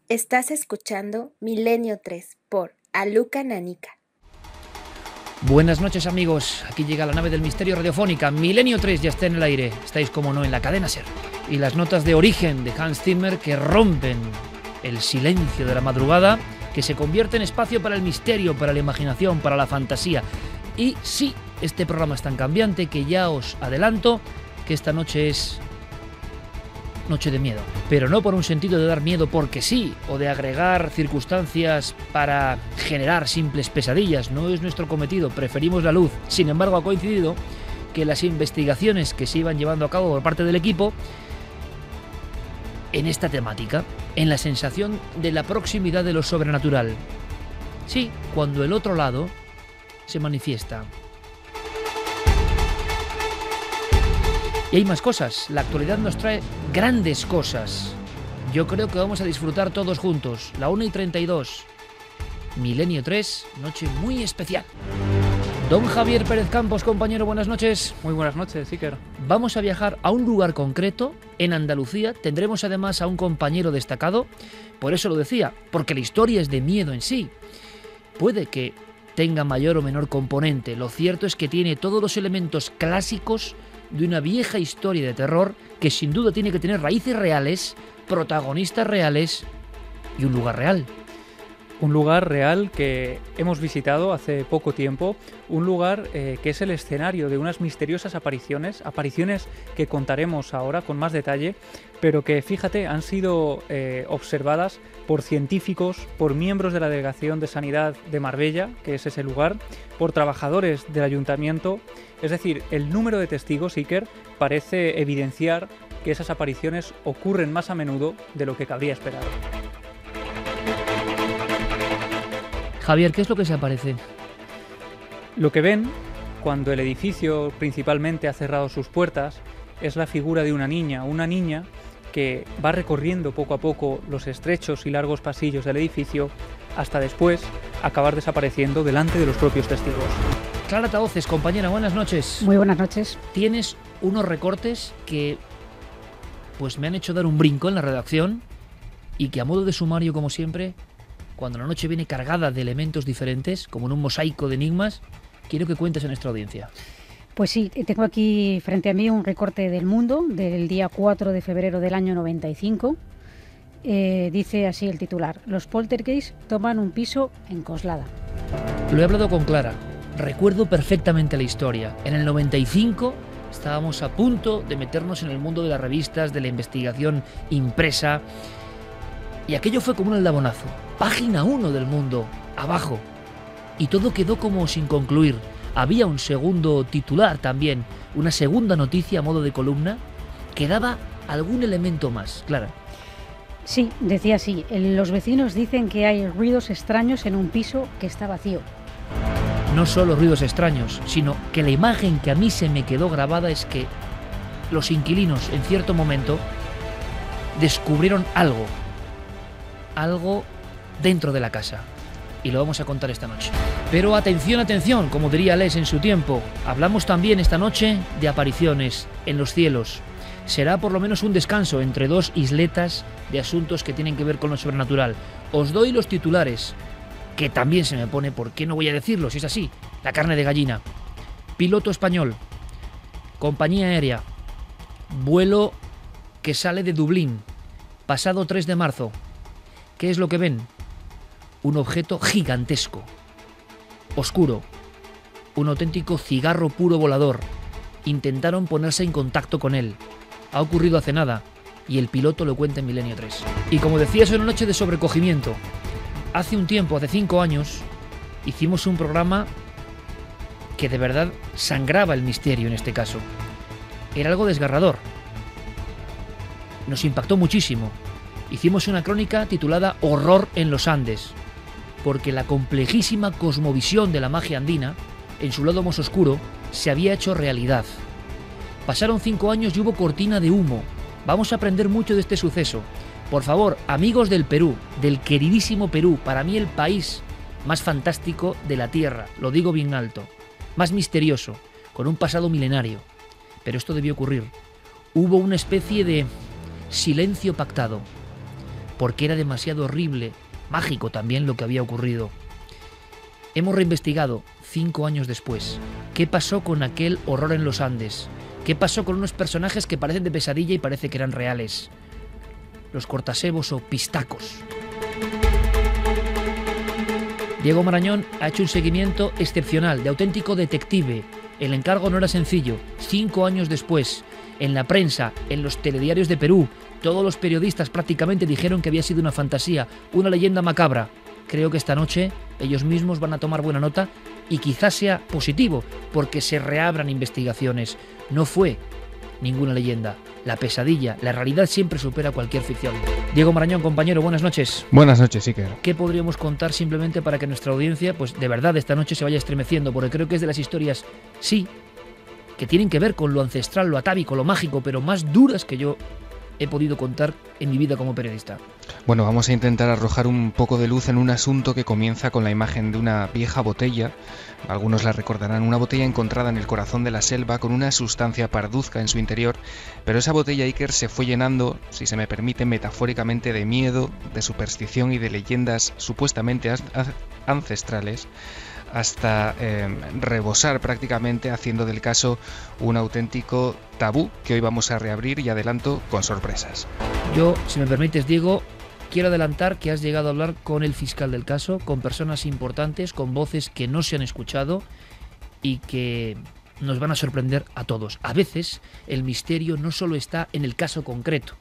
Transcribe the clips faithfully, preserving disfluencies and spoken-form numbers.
Estás escuchando Milenio tres por Aluca Nanica. Buenas noches, amigos. Aquí llega la nave del misterio radiofónica. Milenio tres ya está en el aire. Estáis, como no, en la cadena SER. Y las notas de origen de Hans Zimmer que rompen el silencio de la madrugada, que se convierte en espacio para el misterio, para la imaginación, para la fantasía. Y sí, este programa es tan cambiante que ya os adelanto que esta noche es noche de miedo. Pero no por un sentido de dar miedo porque sí, o de agregar circunstancias para generar simples pesadillas. No es nuestro cometido, preferimos la luz. Sin embargo, ha coincidido que las investigaciones que se iban llevando a cabo por parte del equipo en esta temática, en la sensación de la proximidad de lo sobrenatural. Sí, cuando el otro lado se manifiesta. Y hay más cosas. La actualidad nos trae grandes cosas. Yo creo que vamos a disfrutar todos juntos. La una y treinta y dos. Milenio tres, noche muy especial. Don Javier Pérez Campos, compañero, buenas noches. Muy buenas noches, Iker. Vamos a viajar a un lugar concreto, en Andalucía. Tendremos además a un compañero destacado. Por eso lo decía, porque la historia es de miedo en sí. Puede que tenga mayor o menor componente. Lo cierto es que tiene todos los elementos clásicos de una vieja historia de terror que sin duda tiene que tener raíces reales, protagonistas reales y un lugar real. Un lugar real que hemos visitado hace poco tiempo, un lugar eh, que es el escenario de unas misteriosas apariciones, apariciones que contaremos ahora con más detalle, pero que, fíjate, han sido eh, observadas por científicos, por miembros de la Delegación de Sanidad de Marbella, que es ese lugar, por trabajadores del ayuntamiento. Es decir, el número de testigos, Iker, parece evidenciar que esas apariciones ocurren más a menudo de lo que cabría esperar. Javier, ¿qué es lo que se aparece? Lo que ven, cuando el edificio principalmente ha cerrado sus puertas, es la figura de una niña, una niña que va recorriendo poco a poco los estrechos y largos pasillos del edificio hasta después acabar desapareciendo delante de los propios testigos. Clara Tahoces, compañera, buenas noches. Muy buenas noches. Tienes unos recortes que pues me han hecho dar un brinco en la redacción y que a modo de sumario, como siempre, cuando la noche viene cargada de elementos diferentes, como en un mosaico de enigmas, quiero que cuentes a nuestra audiencia. Pues sí, tengo aquí frente a mí un recorte del Mundo del día cuatro de febrero del año noventa y cinco. Eh, dice así el titular: los poltergeist toman un piso en Coslada. Lo he hablado con Clara. Recuerdo perfectamente la historia. En el noventa y cinco estábamos a punto de meternos en el mundo de las revistas, de la investigación impresa. Y aquello fue como un aldabonazo. Página uno del Mundo, abajo. Y todo quedó como sin concluir. Había un segundo titular también, una segunda noticia a modo de columna, que daba algún elemento más. Clara. Sí, decía así: los vecinos dicen que hay ruidos extraños en un piso que está vacío. No solo ruidos extraños, sino que la imagen que a mí se me quedó grabada es que los inquilinos en cierto momento descubrieron algo. Algo dentro de la casa. Y lo vamos a contar esta noche. Pero atención, atención, como diría Les en su tiempo. Hablamos también esta noche de apariciones en los cielos. Será por lo menos un descanso entre dos isletas de asuntos que tienen que ver con lo sobrenatural. Os doy los titulares, que también se me pone, ¿por qué no voy a decirlo si es así? La carne de gallina. Piloto español. Compañía aérea. Vuelo que sale de Dublín. Pasado tres de marzo. ¿Qué es lo que ven? Un objeto gigantesco, oscuro, un auténtico cigarro puro volador. Intentaron ponerse en contacto con él. Ha ocurrido hace nada y el piloto lo cuenta en Milenio tres. Y como decía, es una noche de sobrecogimiento. Hace un tiempo, hace cinco años, hicimos un programa que de verdad sangraba el misterio en este caso. Era algo desgarrador. Nos impactó muchísimo. Hicimos una crónica titulada Horror en los Andes, porque la complejísima cosmovisión de la magia andina, en su lado más oscuro, se había hecho realidad. Pasaron cinco años y hubo cortina de humo. Vamos a aprender mucho de este suceso. Por favor, amigos del Perú, del queridísimo Perú, para mí el país más fantástico de la Tierra, lo digo bien alto, más misterioso, con un pasado milenario. Pero esto debió ocurrir. Hubo una especie de silencio pactado. porque era demasiado horrible, mágico también lo que había ocurrido. Hemos reinvestigado, cinco años después, qué pasó con aquel horror en los Andes, qué pasó con unos personajes que parecen de pesadilla y parece que eran reales, los cortasebos o pistacos. Diego Marañón ha hecho un seguimiento excepcional, de auténtico detective. El encargo no era sencillo. Cinco años después, en la prensa, en los telediarios de Perú, todos los periodistas prácticamente dijeron que había sido una fantasía, una leyenda macabra. Creo que esta noche ellos mismos van a tomar buena nota y quizás sea positivo, porque se reabran investigaciones. No fue ninguna leyenda. La pesadilla, la realidad siempre supera cualquier ficción. Diego Marañón, compañero, buenas noches. Buenas noches, Iker. ¿Qué podríamos contar simplemente para que nuestra audiencia, pues de verdad, esta noche se vaya estremeciendo? Porque creo que es de las historias, sí, que tienen que ver con lo ancestral, lo atávico, lo mágico, pero más duras que yo he podido contar en mi vida como periodista. Bueno, vamos a intentar arrojar un poco de luz en un asunto que comienza con la imagen de una vieja botella. Algunos la recordarán, una botella encontrada en el corazón de la selva con una sustancia parduzca en su interior, pero esa botella, Iker, se fue llenando, si se me permite metafóricamente, de miedo, de superstición y de leyendas supuestamente ancestrales, hasta eh, rebosar prácticamente, haciendo del caso un auténtico tabú que hoy vamos a reabrir, y adelanto, con sorpresas. Yo, si me permites, Diego, quiero adelantar que has llegado a hablar con el fiscal del caso, con personas importantes, con voces que no se han escuchado y que nos van a sorprender a todos. A veces el misterio no solo está en el caso concreto,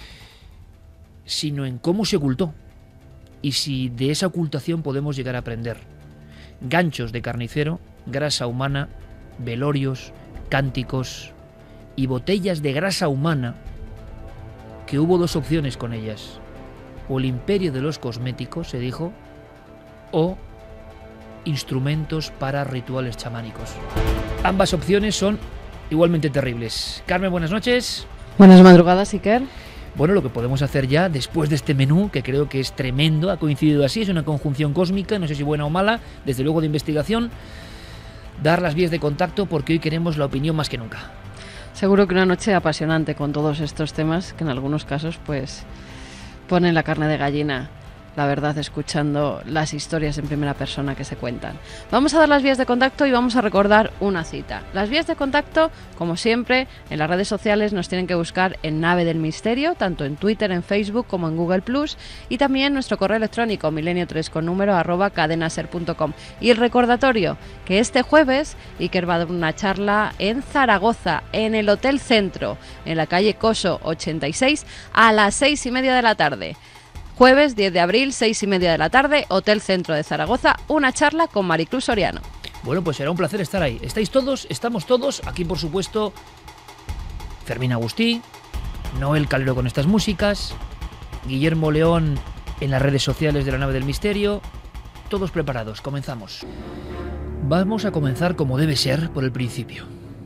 sino en cómo se ocultó y si de esa ocultación podemos llegar a aprender. Ganchos de carnicero, grasa humana, velorios, cánticos y botellas de grasa humana, que hubo dos opciones con ellas: o el imperio de los cosméticos, se dijo, o instrumentos para rituales chamánicos. Ambas opciones son igualmente terribles. Carmen, buenas noches. Buenas madrugadas, Iker. Bueno, lo que podemos hacer ya, después de este menú, que creo que es tremendo, ha coincidido así, es una conjunción cósmica, no sé si buena o mala, desde luego de investigación, dar las vías de contacto, porque hoy queremos la opinión más que nunca. Seguro que una noche apasionante con todos estos temas, que en algunos casos pues ponen la carne de gallina, la verdad, escuchando las historias en primera persona que se cuentan. Vamos a dar las vías de contacto y vamos a recordar una cita. Las vías de contacto, como siempre, en las redes sociales nos tienen que buscar en Nave del Misterio, tanto en Twitter, en Facebook como en Google plus, y también nuestro correo electrónico milenio tres con número arroba cadenaser punto com. Y el recordatorio, que este jueves Iker va a dar una charla en Zaragoza, en el Hotel Centro, en la calle Coso ochenta y seis, a las seis y media de la tarde. Jueves diez de abril, seis y media de la tarde, Hotel Centro de Zaragoza, una charla con Maricruz Soriano. Bueno, pues será un placer estar ahí. ¿Estáis todos? ¿Estamos todos? Aquí, por supuesto, Fermín Agustí, Noel Calero con estas músicas, Guillermo León en las redes sociales de la Nave del Misterio. Todos preparados, comenzamos. Vamos a comenzar como debe ser, por el principio.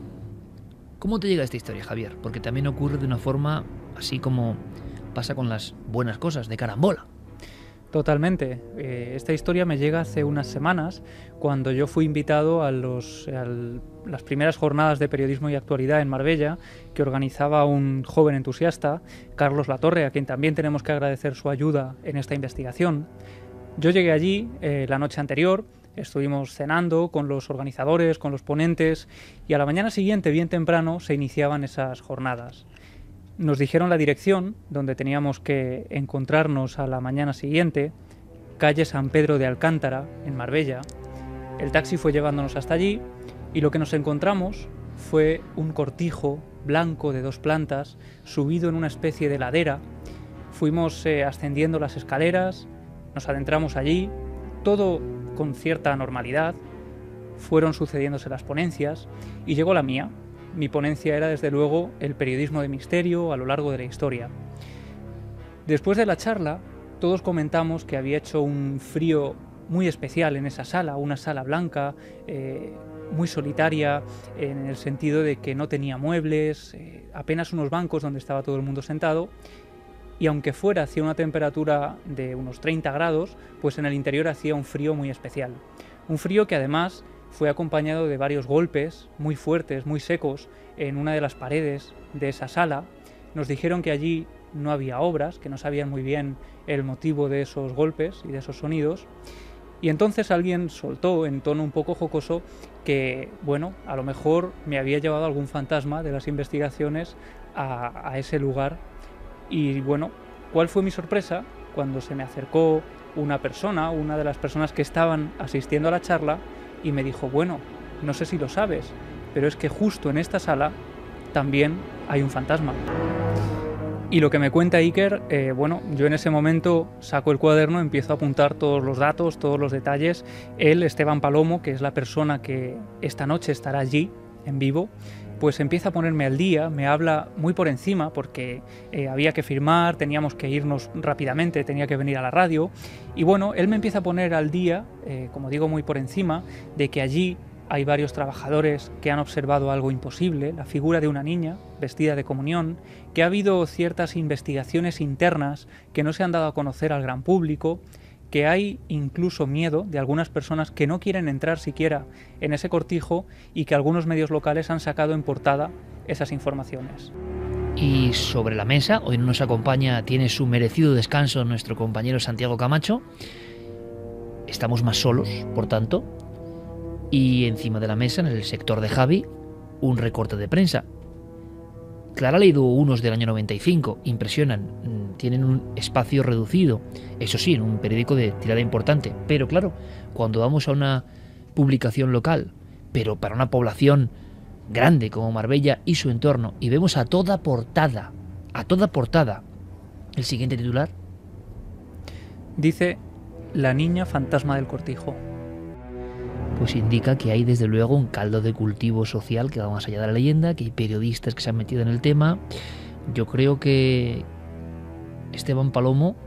¿Cómo te llega esta historia, Javier? Porque también ocurre de una forma así como pasa con las buenas cosas, de carambola. Totalmente. Eh, esta historia me llega hace unas semanas, cuando yo fui invitado a, los, a las primeras jornadas de periodismo y actualidad en Marbella, que organizaba un joven entusiasta, Carlos Latorre, a quien también tenemos que agradecer su ayuda en esta investigación. Yo llegué allí eh, la noche anterior, estuvimos cenando con los organizadores, con los ponentes, y a la mañana siguiente, bien temprano, se iniciaban esas jornadas. Nos dijeron la dirección donde teníamos que encontrarnos a la mañana siguiente, calle San Pedro de Alcántara, en Marbella. El taxi fue llevándonos hasta allí y lo que nos encontramos fue un cortijo blanco de dos plantas, subido en una especie de ladera. Fuimos eh, ascendiendo las escaleras, nos adentramos allí, todo con cierta normalidad. Fueron sucediéndose las ponencias y llegó la mía. Mi ponencia era, desde luego, el periodismo de misterio a lo largo de la historia. Después de la charla, todos comentamos que había hecho un frío muy especial en esa sala, una sala blanca, eh, muy solitaria, en el sentido de que no tenía muebles, eh, apenas unos bancos donde estaba todo el mundo sentado, y aunque fuera hacía una temperatura de unos treinta grados, pues en el interior hacía un frío muy especial. Un frío que además fue acompañado de varios golpes muy fuertes, muy secos, en una de las paredes de esa sala. Nos dijeron que allí no había obras, que no sabían muy bien el motivo de esos golpes y de esos sonidos. Y entonces alguien soltó en tono un poco jocoso que, bueno, a lo mejor me había llevado algún fantasma de las investigaciones a, a ese lugar. Y bueno, ¿cuál fue mi sorpresa? Cuando se me acercó una persona, una de las personas que estaban asistiendo a la charla, y me dijo, bueno, no sé si lo sabes, pero es que justo en esta sala también hay un fantasma. Y lo que me cuenta Iker, eh, bueno, yo en ese momento saco el cuaderno, empiezo a apuntar todos los datos, todos los detalles. Él, Esteban Palomo, que es la persona que esta noche estará allí, en vivo, pues empieza a ponerme al día, me habla muy por encima porque eh, había que firmar, teníamos que irnos rápidamente, tenía que venir a la radio. Y bueno, él me empieza a poner al día, eh, como digo, muy por encima, de que allí hay varios trabajadores que han observado algo imposible, la figura de una niña vestida de comunión, que ha habido ciertas investigaciones internas que no se han dado a conocer al gran público, que hay incluso miedo de algunas personas que no quieren entrar siquiera en ese cortijo y que algunos medios locales han sacado en portada esas informaciones. Y sobre la mesa, hoy no nos acompaña, tiene su merecido descanso nuestro compañero Santiago Camacho. Estamos más solos, por tanto. Y encima de la mesa, en el sector de Javi, un recorte de prensa. Clara ha leído unos del año noventa y cinco, impresionan, tienen un espacio reducido, eso sí, en un periódico de tirada importante, pero claro, cuando vamos a una publicación local, pero para una población grande como Marbella y su entorno, y vemos a toda portada, a toda portada, el siguiente titular. Dice, la niña fantasma del cortijo. Pues indica que hay desde luego un caldo de cultivo social que va más allá de la leyenda, que hay periodistas que se han metido en el tema. Yo creo que Esteban Palomo,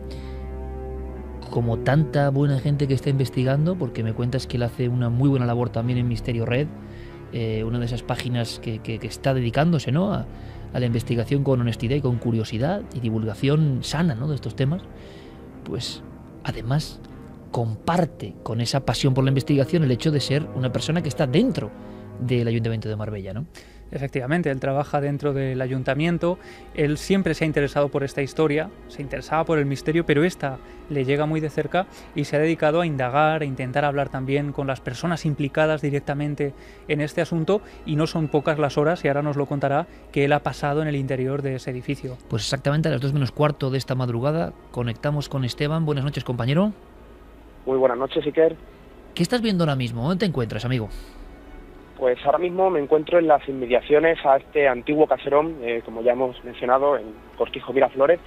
como tanta buena gente que está investigando, porque me cuentas que él hace una muy buena labor también en Misterio Red, eh, una de esas páginas que, que, que está dedicándose, ¿no?, a, a la investigación con honestidad y con curiosidad y divulgación sana, ¿no?, de estos temas, pues además comparte con esa pasión por la investigación el hecho de ser una persona que está dentro del Ayuntamiento de Marbella, ¿no? Efectivamente, él trabaja dentro del ayuntamiento, él siempre se ha interesado por esta historia, se interesaba por el misterio, pero esta le llega muy de cerca y se ha dedicado a indagar, a intentar hablar también con las personas implicadas directamente en este asunto, y no son pocas las horas, y ahora nos lo contará, que él ha pasado en el interior de ese edificio. Pues exactamente a las dos menos cuarto de esta madrugada conectamos con Esteban. Buenas noches, compañero. Muy buenas noches, Iker. ¿Qué estás viendo ahora mismo? ¿Dónde te encuentras, amigo? Pues ahora mismo me encuentro en las inmediaciones a este antiguo caserón, eh, como ya hemos mencionado, en Cortijo Miraflores,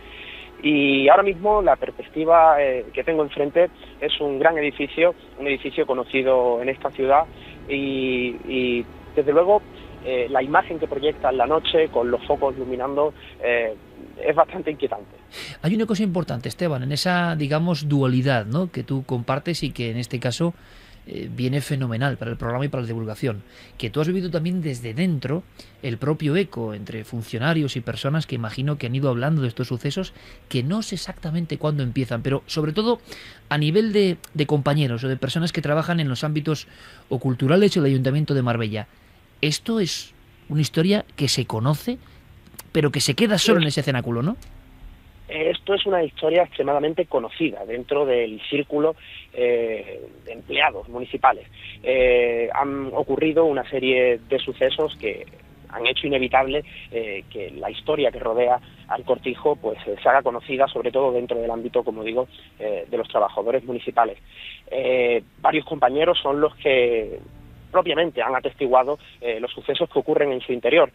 y ahora mismo la perspectiva eh, que tengo enfrente es un gran edificio, un edificio conocido en esta ciudad, y, y desde luego eh, la imagen que proyecta en la noche con los focos iluminando eh, es bastante inquietante. Hay una cosa importante, Esteban, en esa, digamos, dualidad, ¿no?, que tú compartes y que en este caso eh, viene fenomenal para el programa y para la divulgación, que tú has vivido también desde dentro el propio eco entre funcionarios y personas que imagino que han ido hablando de estos sucesos, que no sé exactamente cuándo empiezan, pero sobre todo a nivel de, de compañeros o de personas que trabajan en los ámbitos o culturales del Ayuntamiento de Marbella. Esto es una historia que se conoce, pero que se queda solo en ese cenáculo, ¿no? Esto es una historia extremadamente conocida dentro del círculo eh, de empleados municipales. Eh, han ocurrido una serie de sucesos que han hecho inevitable eh, que la historia que rodea al cortijo pues eh, se haga conocida, sobre todo dentro del ámbito, como digo, eh, de los trabajadores municipales. Eh, varios compañeros son los que propiamente han atestiguado eh, los sucesos que ocurren en su interior,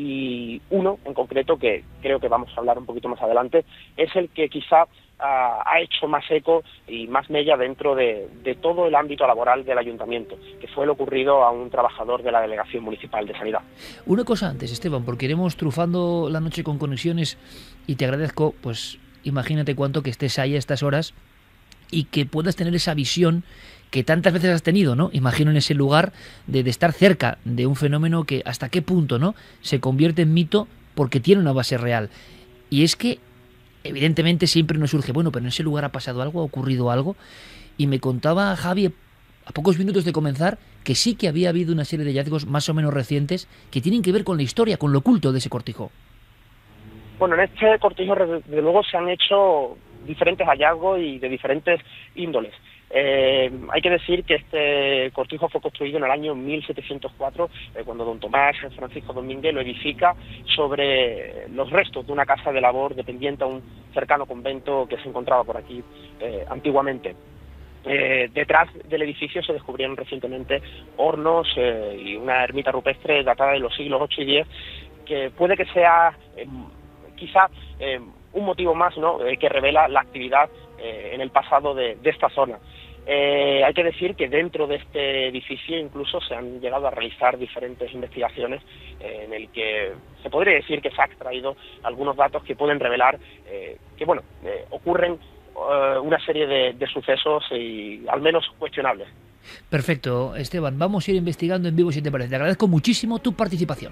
y uno en concreto, que creo que vamos a hablar un poquito más adelante, es el que quizá ha, ha hecho más eco y más mella dentro de, de todo el ámbito laboral del ayuntamiento, que fue lo ocurrido a un trabajador de la Delegación Municipal de Sanidad. Una cosa antes, Esteban, porque iremos trufando la noche con conexiones, y te agradezco, pues imagínate cuánto que estés ahí a estas horas y que puedas tener esa visión que tantas veces has tenido, ¿no? Imagino en ese lugar de, de estar cerca de un fenómeno que hasta qué punto, ¿no?, se convierte en mito porque tiene una base real. Y es que evidentemente siempre nos surge, bueno, pero en ese lugar ha pasado algo, ha ocurrido algo, y me contaba Javi a pocos minutos de comenzar que sí que había habido una serie de hallazgos más o menos recientes que tienen que ver con la historia, con lo oculto de ese cortijo. Bueno, en este cortijo, desde luego, se han hecho diferentes hallazgos y de diferentes índoles. Eh, hay que decir que este cortijo fue construido en el año mil setecientos cuatro, eh, cuando don Tomás Francisco Domínguez lo edifica sobre los restos de una casa de labor dependiente a un cercano convento que se encontraba por aquí eh, antiguamente. Eh, detrás del edificio se descubrieron recientemente hornos eh, y una ermita rupestre datada de los siglos ocho y diez, que puede que sea eh, quizá eh, un motivo más, ¿no?, eh, que revela la actividad eh, en el pasado de, de esta zona. Eh, hay que decir que dentro de este edificio incluso se han llegado a realizar diferentes investigaciones eh, en el que se podría decir que se ha extraído algunos datos que pueden revelar eh, que bueno eh, ocurren eh, una serie de, de sucesos y al menos cuestionables. Perfecto, Esteban, vamos a ir investigando en vivo si te parece. Te agradezco muchísimo tu participación.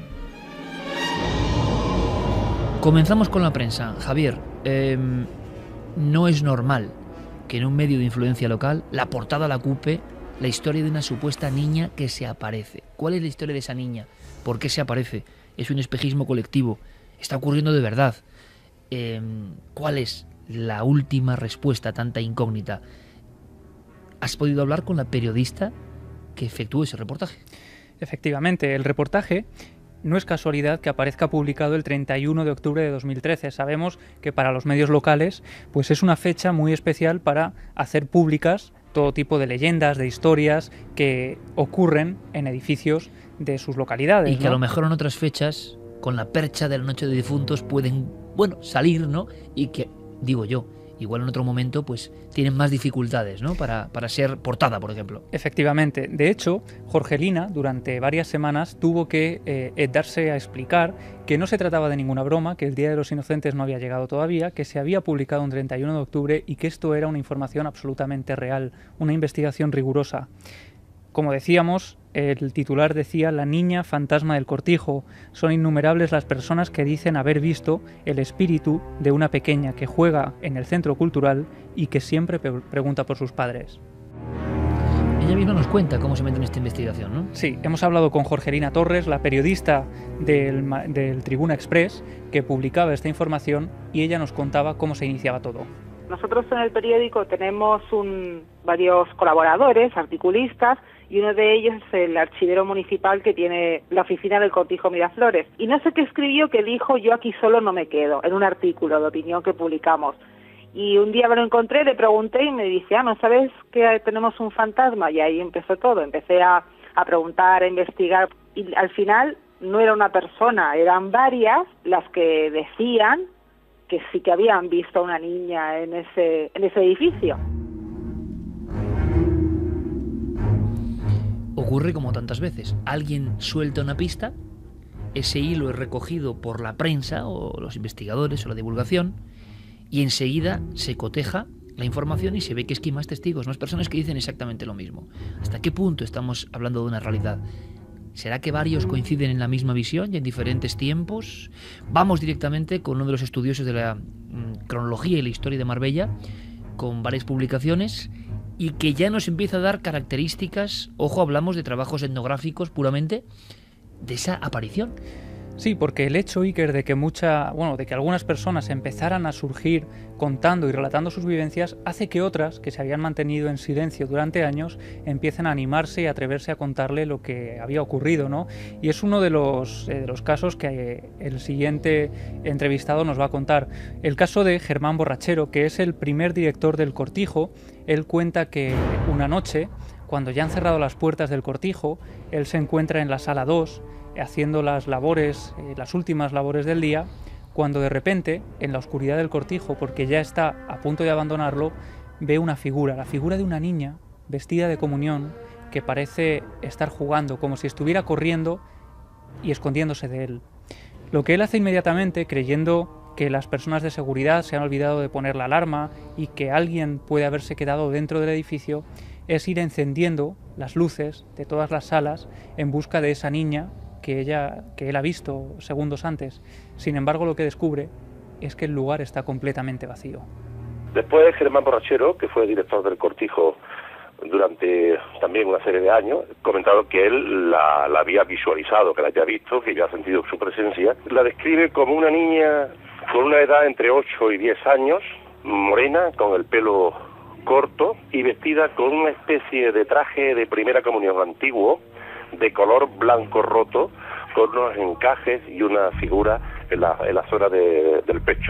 Comenzamos con la prensa. Javier, eh, no es normal que en un medio de influencia local la portada la ocupe la historia de una supuesta niña que se aparece. ¿Cuál es la historia de esa niña? ¿Por qué se aparece? ¿Es un espejismo colectivo? ¿Está ocurriendo de verdad? Eh, ¿Cuál es la última respuesta a tanta incógnita? ¿Has podido hablar con la periodista que efectuó ese reportaje? Efectivamente, el reportaje no es casualidad que aparezca publicado el treinta y uno de octubre de dos mil trece. Sabemos que para los medios locales pues es una fecha muy especial para hacer públicas todo tipo de leyendas, de historias que ocurren en edificios de sus localidades. Y que, ¿no?, a lo mejor en otras fechas, con la percha de la Noche de Difuntos, pueden, bueno, salir, ¿no? Y que, digo yo, igual en otro momento pues tienen más dificultades, ¿no?, para, para ser portada, por ejemplo. Efectivamente. De hecho, Jorgelina durante varias semanas tuvo que eh, darse a explicar que no se trataba de ninguna broma, que el Día de los Inocentes no había llegado todavía, que se había publicado un treinta y uno de octubre y que esto era una información absolutamente real, una investigación rigurosa. Como decíamos, el titular decía: la niña fantasma del cortijo. Son innumerables las personas que dicen haber visto el espíritu de una pequeña que juega en el centro cultural y que siempre pe- pregunta por sus padres. Ella misma nos cuenta cómo se mete en esta investigación, ¿no? Sí, hemos hablado con Jorgelina Torres, la periodista del, del Tribuna Express, que publicaba esta información, y ella nos contaba cómo se iniciaba todo. Nosotros en el periódico tenemos un, varios colaboradores, articulistas, y uno de ellos es el archivero municipal que tiene la oficina del Cortijo Miraflores. Y no sé qué escribió que dijo: yo aquí solo no me quedo, en un artículo de opinión que publicamos. Y un día me lo encontré, le pregunté y me dice: ah, ¿no sabes que tenemos un fantasma? Y ahí empezó todo, empecé a, a preguntar, a investigar, y al final no era una persona, eran varias las que decían que sí que habían visto a una niña en ese, en ese edificio. Ocurre como tantas veces. Alguien suelta una pista, ese hilo es recogido por la prensa o los investigadores o la divulgación, y enseguida se coteja la información y se ve que es que hay más testigos, más personas que dicen exactamente lo mismo. ¿Hasta qué punto estamos hablando de una realidad? ¿Será que varios coinciden en la misma visión y en diferentes tiempos? Vamos directamente con uno de los estudiosos de la mm, cronología y la historia de Marbella, con varias publicaciones, y que ya nos empieza a dar características. Ojo, hablamos de trabajos etnográficos puramente, de esa aparición. Sí, porque el hecho, Iker, de que mucha, bueno, de que algunas personas empezaran a surgir contando y relatando sus vivencias, hace que otras, que se habían mantenido en silencio durante años, empiecen a animarse y a atreverse a contarle lo que había ocurrido, ¿no? Y es uno de los, eh, de los casos que eh, el siguiente entrevistado nos va a contar. El caso de Germán Borrachero, que es el primer director del Cortijo. Él cuenta que una noche, cuando ya han cerrado las puertas del Cortijo, él se encuentra en la sala dos, haciendo las labores, eh, las últimas labores del día, cuando de repente, en la oscuridad del cortijo, porque ya está a punto de abandonarlo, ve una figura, la figura de una niña vestida de comunión, que parece estar jugando, como si estuviera corriendo y escondiéndose de él. Lo que él hace inmediatamente, creyendo que las personas de seguridad se han olvidado de poner la alarma y que alguien puede haberse quedado dentro del edificio, es ir encendiendo las luces de todas las salas en busca de esa niña que ella, que él ha visto segundos antes. Sin embargo, lo que descubre es que el lugar está completamente vacío. Después, Germán Borrachero, que fue director del Cortijo durante también una serie de años, comentado que él la, la había visualizado, que la había visto, que había sentido su presencia. La describe como una niña con una edad entre ocho y diez años, morena, con el pelo corto y vestida con una especie de traje de primera comunión antiguo, de color blanco roto, con unos encajes y una figura en la, en la zona de, del pecho.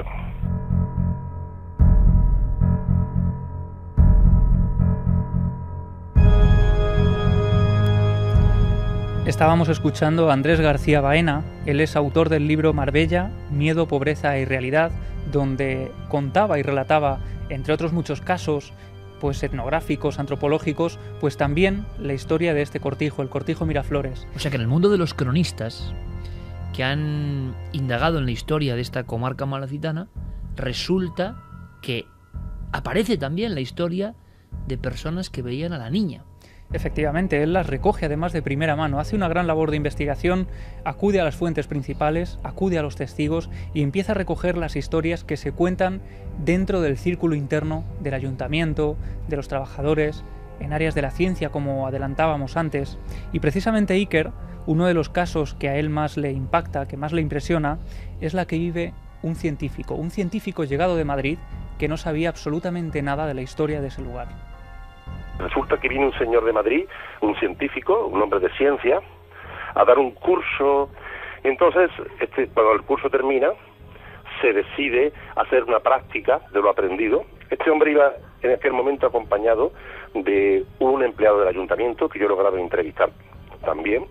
Estábamos escuchando a Andrés García Baena. Él es autor del libro Marbella, Miedo, Pobreza y Realidad, donde contaba y relataba, entre otros muchos casos, pues etnográficos, antropológicos, pues también la historia de este cortijo, el cortijo Miraflores. O sea que en el mundo de los cronistas que han indagado en la historia de esta comarca malacitana, resulta que aparece también la historia de personas que veían a la niña. Efectivamente, él las recoge además de primera mano, hace una gran labor de investigación, acude a las fuentes principales, acude a los testigos y empieza a recoger las historias que se cuentan dentro del círculo interno del ayuntamiento, de los trabajadores, en áreas de la ciencia como adelantábamos antes. Y precisamente Iker, uno de los casos que a él más le impacta, que más le impresiona, es la que vive un científico, un científico llegado de Madrid que no sabía absolutamente nada de la historia de ese lugar. Resulta que viene un señor de Madrid, un científico, un hombre de ciencia, a dar un curso. Entonces, este, cuando el curso termina, se decide hacer una práctica de lo aprendido. Este hombre iba en aquel momento acompañado de un empleado del ayuntamiento, que yo lograba entrevistar también.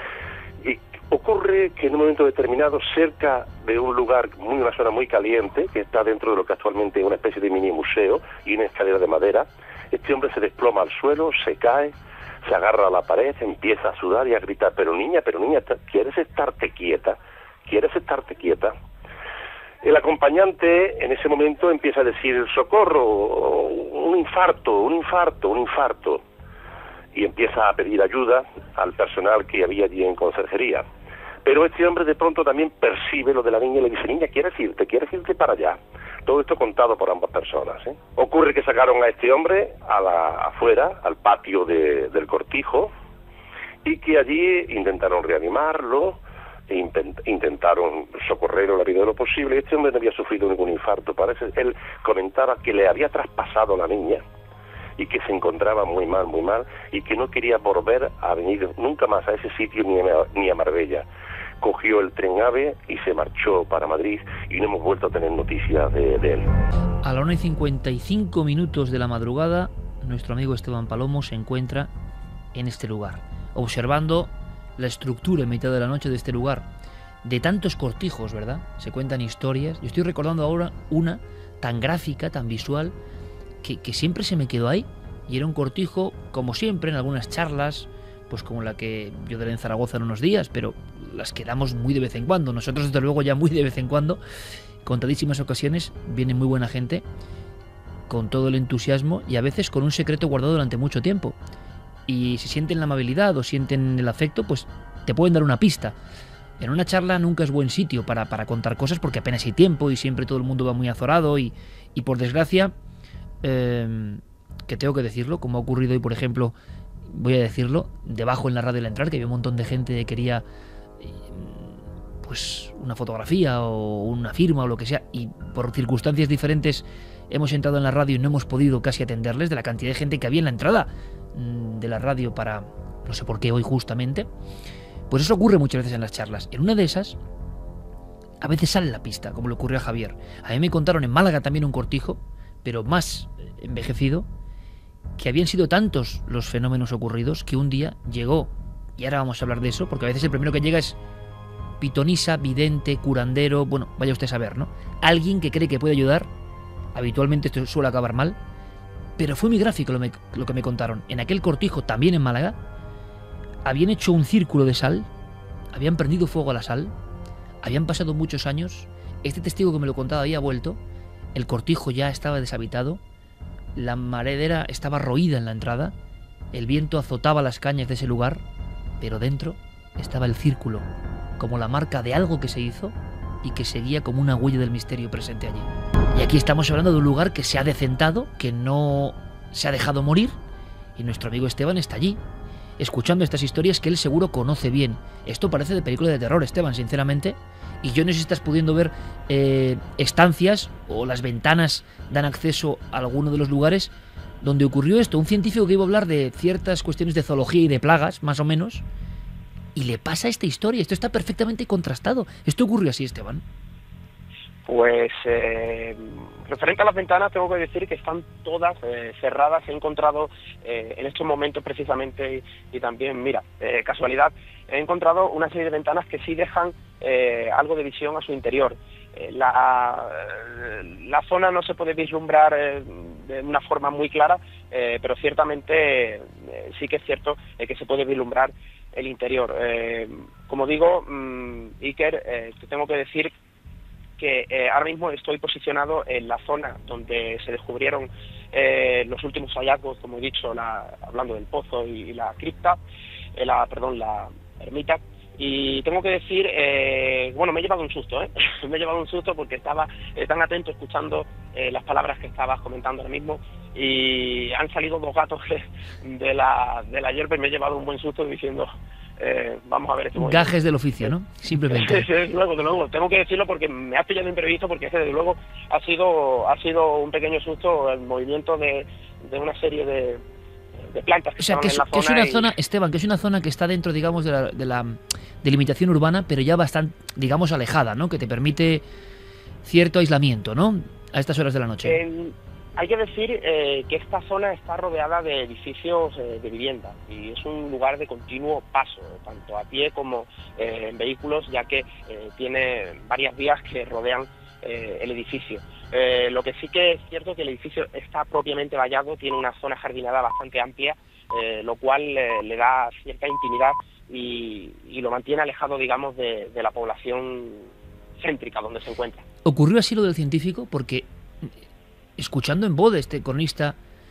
Y ocurre que en un momento determinado, cerca de un lugar, muy una zona muy caliente, que está dentro de lo que actualmente es una especie de mini museo y una escalera de madera, este hombre se desploma al suelo, se cae, se agarra a la pared, empieza a sudar y a gritar, pero niña, pero niña, ¿quieres estarte quieta? ¿Quieres estarte quieta? El acompañante en ese momento empieza a decir, socorro, un infarto, un infarto, un infarto, y empieza a pedir ayuda al personal que había allí en conserjería. Pero este hombre de pronto también percibe lo de la niña y le dice, niña, ¿quieres irte? ¿Quieres irte para allá? Todo esto contado por ambas personas, ¿eh? Ocurre que sacaron a este hombre a la, afuera, al patio de, del cortijo, y que allí intentaron reanimarlo, e intentaron socorrerlo la vida de lo posible. Este hombre no había sufrido ningún infarto. Parece, él comentaba que le había traspasado la niña y que se encontraba muy mal, muy mal, y que no quería volver a venir nunca más a ese sitio ni a, ni a Marbella. Cogió el tren AVE y se marchó para Madrid y no hemos vuelto a tener noticias de, de él. A la una y cincuenta y cinco minutos de la madrugada, nuestro amigo Esteban Palomo se encuentra en este lugar, observando la estructura en mitad de la noche de este lugar. De tantos cortijos, ¿verdad? Se cuentan historias. Yo estoy recordando ahora una tan gráfica, tan visual, que, que siempre se me quedó ahí. Y era un cortijo, como siempre, en algunas charlas, pues como la que yo daré en Zaragoza en unos días, pero las que damos muy de vez en cuando. Nosotros, desde luego, ya muy de vez en cuando, contadísimas ocasiones, viene muy buena gente, con todo el entusiasmo y a veces con un secreto guardado durante mucho tiempo. Y si sienten la amabilidad o sienten el afecto, pues te pueden dar una pista. En una charla nunca es buen sitio para, para contar cosas porque apenas hay tiempo y siempre todo el mundo va muy azorado y, y por desgracia, eh, que tengo que decirlo, como ha ocurrido hoy, por ejemplo, voy a decirlo, debajo en la radio al entrar, que había un montón de gente que quería pues una fotografía o una firma o lo que sea, y por circunstancias diferentes hemos entrado en la radio y no hemos podido casi atenderles, de la cantidad de gente que había en la entrada de la radio para, no sé por qué hoy justamente. Pues eso ocurre muchas veces en las charlas. En una de esas, a veces sale la pista, como le ocurrió a Javier. A mí me contaron en Málaga también un cortijo, pero más envejecido, que habían sido tantos los fenómenos ocurridos que un día llegó, y ahora vamos a hablar de eso, porque a veces el primero que llega es pitonisa, vidente, curandero, bueno, vaya usted a saber, ¿no? Alguien que cree que puede ayudar. Habitualmente esto suele acabar mal, pero fue muy gráfico lo, me, lo que me contaron. En aquel cortijo, también en Málaga, habían hecho un círculo de sal, habían prendido fuego a la sal, habían pasado muchos años, este testigo que me lo contaba había vuelto, el cortijo ya estaba deshabitado, la maredera estaba roída en la entrada, el viento azotaba las cañas de ese lugar, pero dentro estaba el círculo, como la marca de algo que se hizo y que seguía como una huella del misterio presente allí. Y aquí estamos hablando de un lugar que se ha decentado, que no se ha dejado morir, y nuestro amigo Esteban está allí. escuchando estas historias que él seguro conoce bien. Esto parece de película de terror, Esteban, sinceramente. Y yo no sé si estás pudiendo ver eh, estancias o las ventanas dan acceso a alguno de los lugares donde ocurrió esto. Un científico que iba a hablar de ciertas cuestiones de zoología y de plagas, más o menos, y le pasa esta historia. Esto está perfectamente contrastado. ¿Esto ocurrió así, Esteban? Pues eh, referente a las ventanas tengo que decir que están todas eh, cerradas. He encontrado eh, en estos momentos precisamente y, y también, mira, eh, casualidad, he encontrado una serie de ventanas que sí dejan eh, algo de visión a su interior. Eh, la, la zona no se puede vislumbrar eh, de una forma muy clara, eh, pero ciertamente eh, sí que es cierto eh, que se puede vislumbrar el interior. Eh, como digo, mmm, Iker, eh, te tengo que decir que eh, ahora mismo estoy posicionado en la zona donde se descubrieron eh, los últimos hallazgos, como he dicho, la, hablando del pozo y, y la cripta, eh, la, perdón, la ermita. Y tengo que decir, eh, bueno, me he llevado un susto, ¿eh? me he llevado un susto porque estaba eh, tan atento escuchando eh, las palabras que estabas comentando ahora mismo, y han salido dos gatos de la, de la hierba y me he llevado un buen susto diciendo... Eh, vamos a ver este movimiento. Gajes del oficio, ¿no? Simplemente. Desde luego, de luego, tengo que decirlo porque me ha pillado imprevisto, porque desde luego ha sido ha sido un pequeño susto el movimiento de, de una serie de, de plantas que, o sea, que es, en la que es una y... zona, Esteban, que es una zona que está dentro, digamos, de la, de la delimitación urbana, pero ya bastante, digamos, alejada, ¿no? Que te permite cierto aislamiento, ¿no? A estas horas de la noche. En... Hay que decir eh, que esta zona está rodeada de edificios eh, de vivienda y es un lugar de continuo paso, tanto a pie como eh, en vehículos, ya que eh, tiene varias vías que rodean eh, el edificio. Eh, lo que sí que es cierto es que el edificio está propiamente vallado, tiene una zona jardinada bastante amplia, eh, lo cual eh, le da cierta intimidad y, y lo mantiene alejado, digamos, de, de la población céntrica donde se encuentra. ¿Ocurrió así lo del científico? Porque... escuchando en voz de este cronista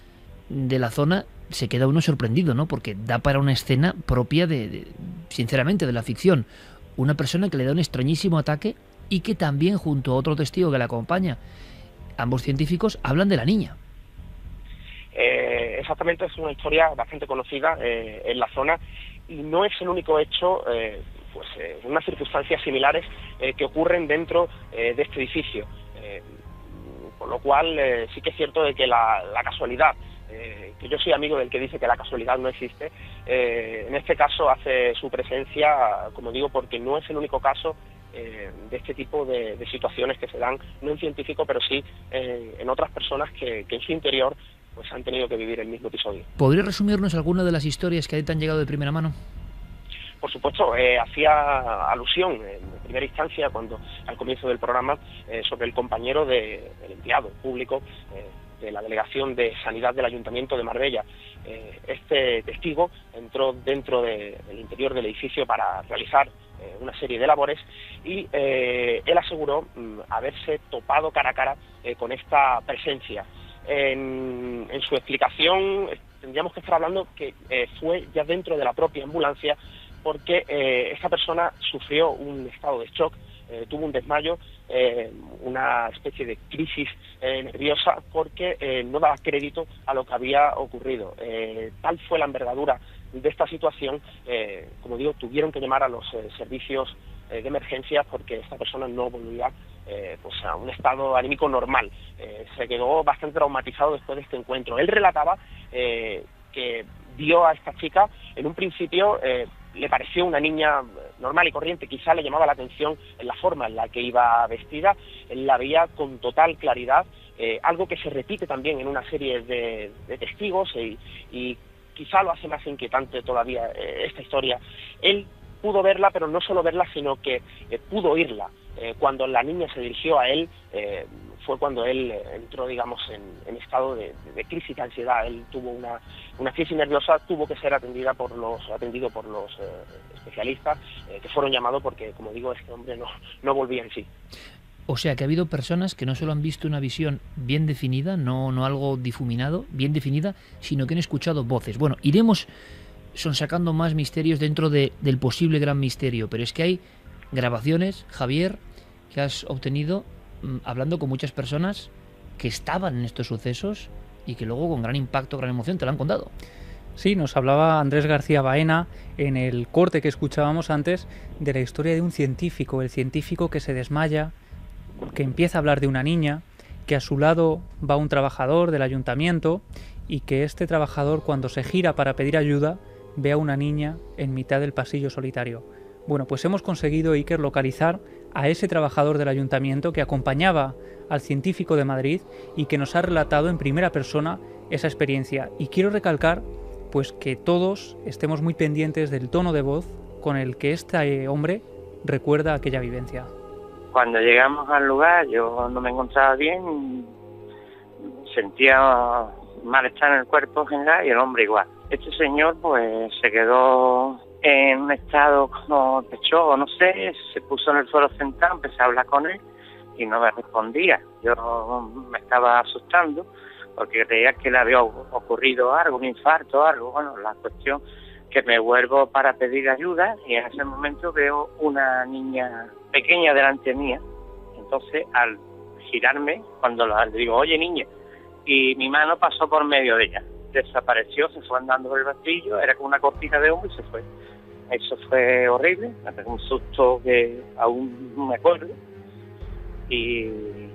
de la zona, se queda uno sorprendido, ¿no? Porque da para una escena propia de, de, sinceramente, de la ficción. Una persona que le da un extrañísimo ataque y que también, junto a otro testigo que la acompaña, ambos científicos hablan de la niña. Eh, exactamente, es una historia bastante conocida eh, en la zona y no es el único hecho, eh, pues, eh, unas circunstancias similares eh, que ocurren dentro eh, de este edificio. Eh, Con lo cual eh, sí que es cierto de que la, la casualidad, eh, que yo soy amigo del que dice que la casualidad no existe, eh, en este caso hace su presencia, como digo, porque no es el único caso eh, de este tipo de, de situaciones que se dan, no en científico, pero sí eh, en otras personas que, que en su interior pues han tenido que vivir el mismo episodio. ¿Podría resumirnos alguna de las historias que a ti te han llegado de primera mano? Por supuesto, eh, hacía alusión en primera instancia, cuando al comienzo del programa, eh, sobre el compañero de, del empleado público eh, de la Delegación de Sanidad del Ayuntamiento de Marbella. Eh, este testigo entró dentro de, del interior del edificio para realizar eh, una serie de labores y eh, él aseguró mm, haberse topado cara a cara eh, con esta presencia. En, en su explicación tendríamos que estar hablando que eh, fue ya dentro de la propia ambulancia, porque eh, esta persona sufrió un estado de shock, eh, tuvo un desmayo, eh, una especie de crisis eh, nerviosa, porque eh, no daba crédito a lo que había ocurrido. Eh, tal fue la envergadura de esta situación, eh, como digo, tuvieron que llamar a los eh, servicios eh, de emergencias porque esta persona no volvía eh, pues a un estado anímico normal. Eh, se quedó bastante traumatizado después de este encuentro. Él relataba eh, que vio a esta chica en un principio... Eh, le pareció una niña normal y corriente, quizá le llamaba la atención en la forma en la que iba vestida, él la veía con total claridad, eh, algo que se repite también en una serie de, de testigos y, y quizá lo hace más inquietante todavía eh, esta historia. Él pudo verla, pero no solo verla, sino que eh, pudo oírla. Eh, cuando la niña se dirigió a él, eh, fue cuando él entró, digamos, en, en estado de, de crisis de ansiedad. Él tuvo una, una crisis nerviosa, tuvo que ser atendida por los, atendido por los eh, especialistas eh, que fueron llamados porque, como digo, este hombre no, no volvía en sí. O sea que ha habido personas que no solo han visto una visión bien definida, no, no algo difuminado, bien definida, sino que han escuchado voces. Bueno, iremos sonsacando más misterios dentro de, del posible gran misterio, pero es que hay grabaciones, Javier, que has obtenido mmm, hablando con muchas personas que estaban en estos sucesos y que luego con gran impacto, gran emoción te lo han contado. Sí, nos hablaba Andrés García Baena en el corte que escuchábamos antes de la historia de un científico, el científico que se desmaya, que empieza a hablar de una niña, que a su lado va un trabajador del ayuntamiento y que este trabajador, cuando se gira para pedir ayuda, ve a una niña en mitad del pasillo solitario. Bueno, pues hemos conseguido, Iker, localizar a ese trabajador del ayuntamiento que acompañaba al científico de Madrid y que nos ha relatado en primera persona esa experiencia. Y quiero recalcar pues que todos estemos muy pendientes del tono de voz con el que este hombre recuerda aquella vivencia. Cuando llegamos al lugar yo no me encontraba bien, sentía malestar en el cuerpo general y el hombre igual. Este señor pues se quedó en un estado como de shock, no sé, se puso en el suelo sentado, empecé a hablar con él y no me respondía. Yo me estaba asustando porque creía que le había ocurrido algo, un infarto o algo. Bueno, la cuestión que me vuelvo para pedir ayuda y en ese momento veo una niña pequeña delante mía. Entonces, al girarme, cuando le digo, oye niña, y mi mano pasó por medio de ella. Desapareció, se fue andando por el pasillo, era como una cortina de humo y se fue. Eso fue horrible, me pegó un susto que aún no me acuerdo. Y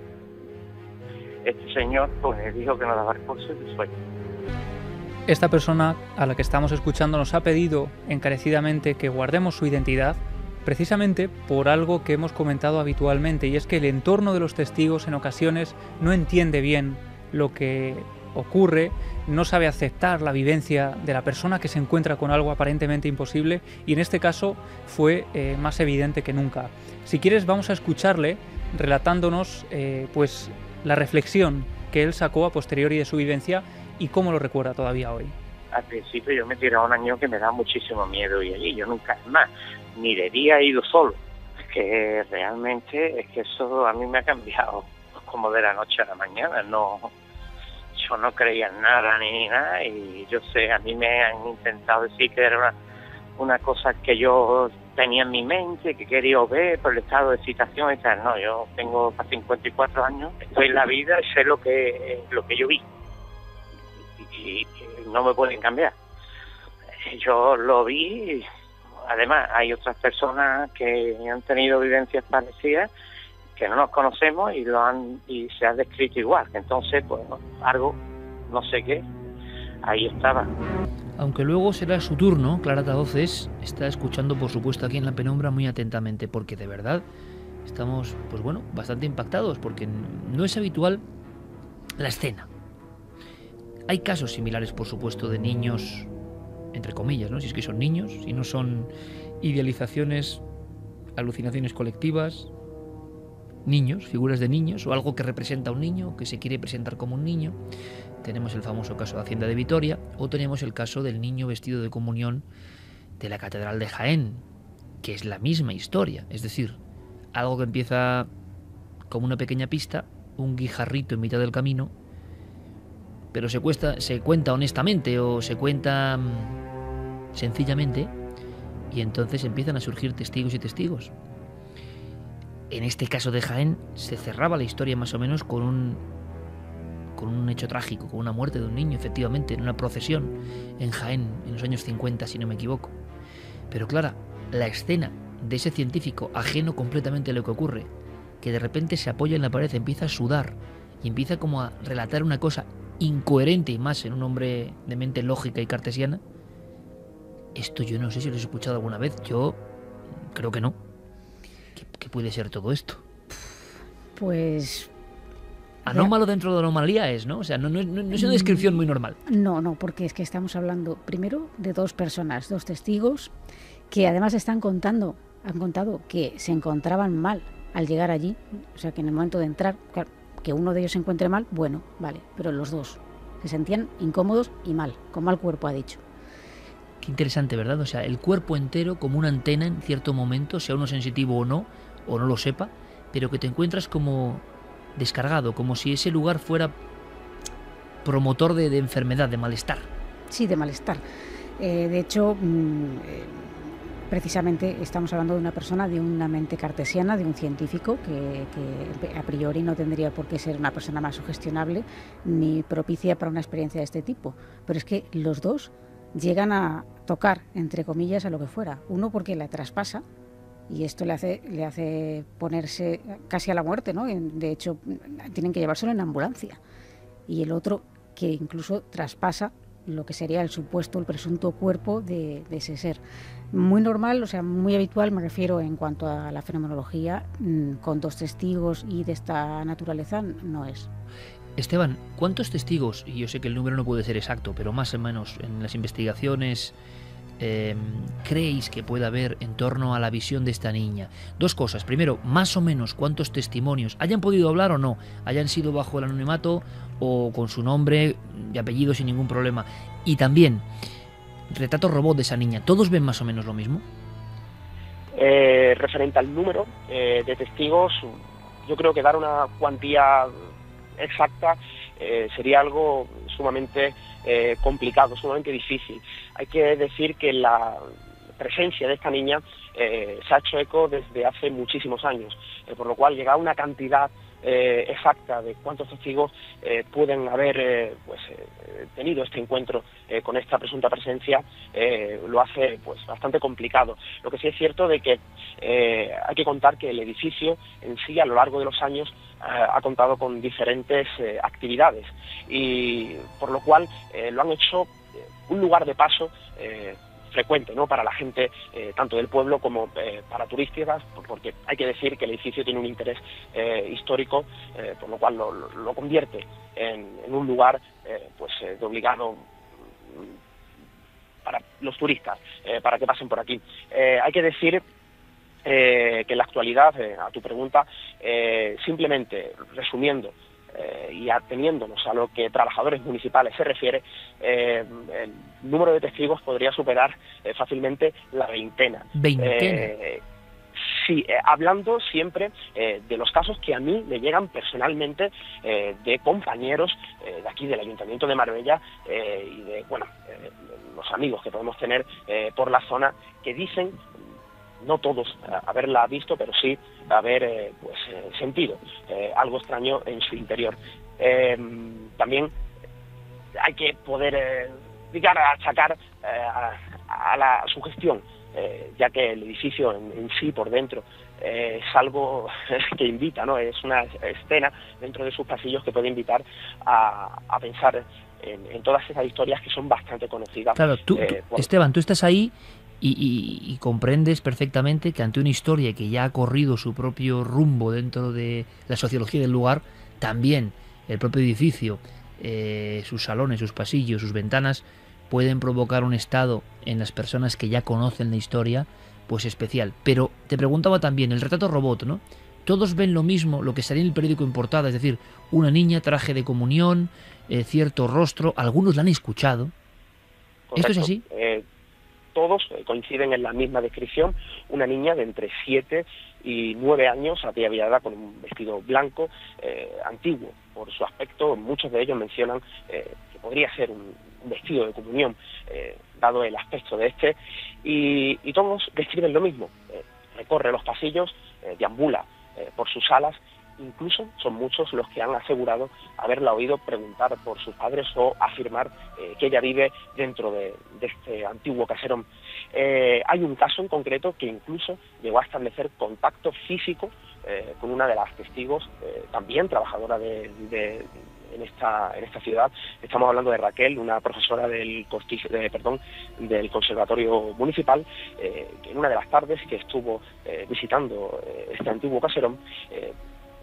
este señor pues dijo que no daba recursos y se fue. Esta persona a la que estamos escuchando nos ha pedido encarecidamente que guardemos su identidad precisamente por algo que hemos comentado habitualmente, y es que el entorno de los testigos en ocasiones no entiende bien lo que ocurre, no sabe aceptar la vivencia de la persona que se encuentra con algo aparentemente imposible, y en este caso fue eh, más evidente que nunca. Si quieres vamos a escucharle relatándonos eh, pues la reflexión que él sacó a posteriori de su vivencia y cómo lo recuerda todavía hoy. Al principio yo me tiraba un año que me da muchísimo miedo y allí yo nunca más, ni de día he ido solo. Es que realmente es que eso a mí me ha cambiado como de la noche a la mañana. No, yo no creía en nada ni nada y yo sé, a mí me han intentado decir que era una, una cosa que yo tenía en mi mente, que quería ver por el estado de excitación y tal. No, yo tengo cincuenta y cuatro años, estoy en la vida y sé lo que, lo que yo vi. Y, y no me pueden cambiar. Yo lo vi, además hay otras personas que han tenido vivencias parecidas que no nos conocemos y lo han y se ha descrito igual. Entonces, pues algo, no sé qué, ahí estaba. Aunque luego será su turno, Clara Tavoces está escuchando, por supuesto, aquí en La Penumbra muy atentamente, porque de verdad estamos, pues bueno, bastante impactados, porque no es habitual la escena. Hay casos similares, por supuesto, de niños, entre comillas, ¿no? Si es que son niños, si no son idealizaciones, alucinaciones colectivas, niños, figuras de niños, o algo que representa a un niño, que se quiere presentar como un niño. Tenemos el famoso caso de Hacienda de Vitoria, o tenemos el caso del niño vestido de comunión de la Catedral de Jaén, que es la misma historia, es decir, algo que empieza como una pequeña pista, un guijarrito en mitad del camino, pero se, cuesta, se cuenta honestamente o se cuenta mmm, sencillamente, y entonces empiezan a surgir testigos y testigos. En este caso de Jaén se cerraba la historia más o menos con un, con un hecho trágico, con una muerte de un niño, efectivamente, en una procesión en Jaén en los años cincuenta, si no me equivoco. Pero claro, la escena de ese científico ajeno completamente a lo que ocurre, que de repente se apoya en la pared, empieza a sudar y empieza como a relatar una cosa incoherente, y más en un hombre de mente lógica y cartesiana. Esto yo no sé si lo he escuchado alguna vez, yo creo que no. ¿Qué, qué puede ser todo esto? Pues... Anómalo dentro de la anomalía es, ¿no? O sea, no, no, no es una descripción muy normal. No, no, porque es que estamos hablando primero de dos personas, dos testigos, que además están contando, han contado que se encontraban mal al llegar allí, o sea, que en el momento de entrar, claro, que uno de ellos se encuentre mal, bueno, vale, pero los dos se sentían incómodos y mal, con mal cuerpo, ha dicho. Qué interesante, ¿verdad? O sea, el cuerpo entero como una antena en cierto momento, sea uno sensitivo o no, o no lo sepa, pero que te encuentras como descargado, como si ese lugar fuera promotor de, de enfermedad, de malestar. Sí, de malestar. Eh, de hecho, mmm, eh, precisamente estamos hablando de una persona de una mente cartesiana, de un científico que, que a priori no tendría por qué ser una persona más sugestionable ni propicia para una experiencia de este tipo. Pero es que los dos llegan a tocar, entre comillas, a lo que fuera. Uno porque la traspasa, y esto le hace, le hace ponerse casi a la muerte, ¿no? De hecho, tienen que llevárselo en ambulancia. Y el otro que incluso traspasa lo que sería el supuesto, el presunto cuerpo de, de ese ser. Muy normal, o sea, muy habitual, me refiero en cuanto a la fenomenología, con dos testigos y de esta naturaleza no es. Esteban, ¿cuántos testigos, y yo sé que el número no puede ser exacto, pero más o menos en las investigaciones, eh, creéis que puede haber en torno a la visión de esta niña? Dos cosas. Primero, más o menos cuántos testimonios hayan podido hablar o no, hayan sido bajo el anonimato o con su nombre y apellido sin ningún problema. Y también, retrato robot de esa niña, ¿todos ven más o menos lo mismo? Eh, referente al número eh, de testigos, yo creo que dar una cuantía exacta eh, sería algo sumamente eh, complicado, sumamente difícil. Hay que decir que la presencia de esta niña eh, se ha hecho eco desde hace muchísimos años, eh, por lo cual llegar a una cantidad eh, exacta de cuántos testigos eh, pueden haber eh, pues eh, tenido este encuentro eh, con esta presunta presencia eh, lo hace pues bastante complicado. Lo que sí es cierto de que eh, hay que contar que el edificio en sí a lo largo de los años eh, ha contado con diferentes eh, actividades y por lo cual eh, lo han hecho eh, un lugar de paso eh, frecuente, ¿no?, para la gente eh, tanto del pueblo como eh, para turísticas, porque hay que decir que el edificio tiene un interés eh, histórico, eh, por lo cual lo, lo convierte en, en un lugar eh, pues eh, de obligado para los turistas, eh, para que pasen por aquí. Eh, hay que decir eh, que en la actualidad, eh, a tu pregunta, eh, simplemente resumiendo, Eh, y ateniéndonos a lo que trabajadores municipales se refiere, eh, el número de testigos podría superar eh, fácilmente la veintena. ¿Veintena? Eh, sí, eh, hablando siempre eh, de los casos que a mí me llegan personalmente eh, de compañeros eh, de aquí del Ayuntamiento de Marbella eh, y de, bueno, eh, los amigos que podemos tener eh, por la zona que dicen, no todos haberla visto, pero sí haber eh, pues eh, sentido eh, algo extraño en su interior. Eh, también hay que poder eh, llegar a achacar eh, a, a la sugestión, eh, ya que el edificio en, en sí por dentro eh, es algo que invita, ¿no? Es una escena dentro de sus pasillos que puede invitar a, a pensar en, en todas esas historias que son bastante conocidas. Claro, tú, eh, tú, por... Esteban, tú estás ahí Y, y, y comprendes perfectamente que ante una historia que ya ha corrido su propio rumbo dentro de la sociología del lugar, también el propio edificio, eh, sus salones, sus pasillos, sus ventanas, pueden provocar un estado en las personas que ya conocen la historia, pues especial. Pero te preguntaba también, el retrato robot, ¿no? Todos ven lo mismo, lo que salía en el periódico en portada, es decir, una niña, traje de comunión, eh, cierto rostro, algunos la han escuchado. Correcto. ¿Esto es así? Eh, todos coinciden en la misma descripción, una niña de entre siete y nueve años, ataviada con un vestido blanco, eh, antiguo por su aspecto. Muchos de ellos mencionan eh, que podría ser un, un vestido de comunión, eh, dado el aspecto de este, y, y todos describen lo mismo. Eh, recorre los pasillos, eh, deambula eh, por sus salas. Incluso son muchos los que han asegurado haberla oído preguntar por sus padres o afirmar eh, que ella vive dentro de, de este antiguo caserón. Eh, hay un caso en concreto que incluso llegó a establecer contacto físico eh, con una de las testigos, eh, también trabajadora de, de, en, esta, en esta ciudad. Estamos hablando de Raquel, una profesora del, Cortijo, de, perdón, del Conservatorio Municipal, eh, que en una de las tardes que estuvo eh, visitando eh, este antiguo caserón, eh,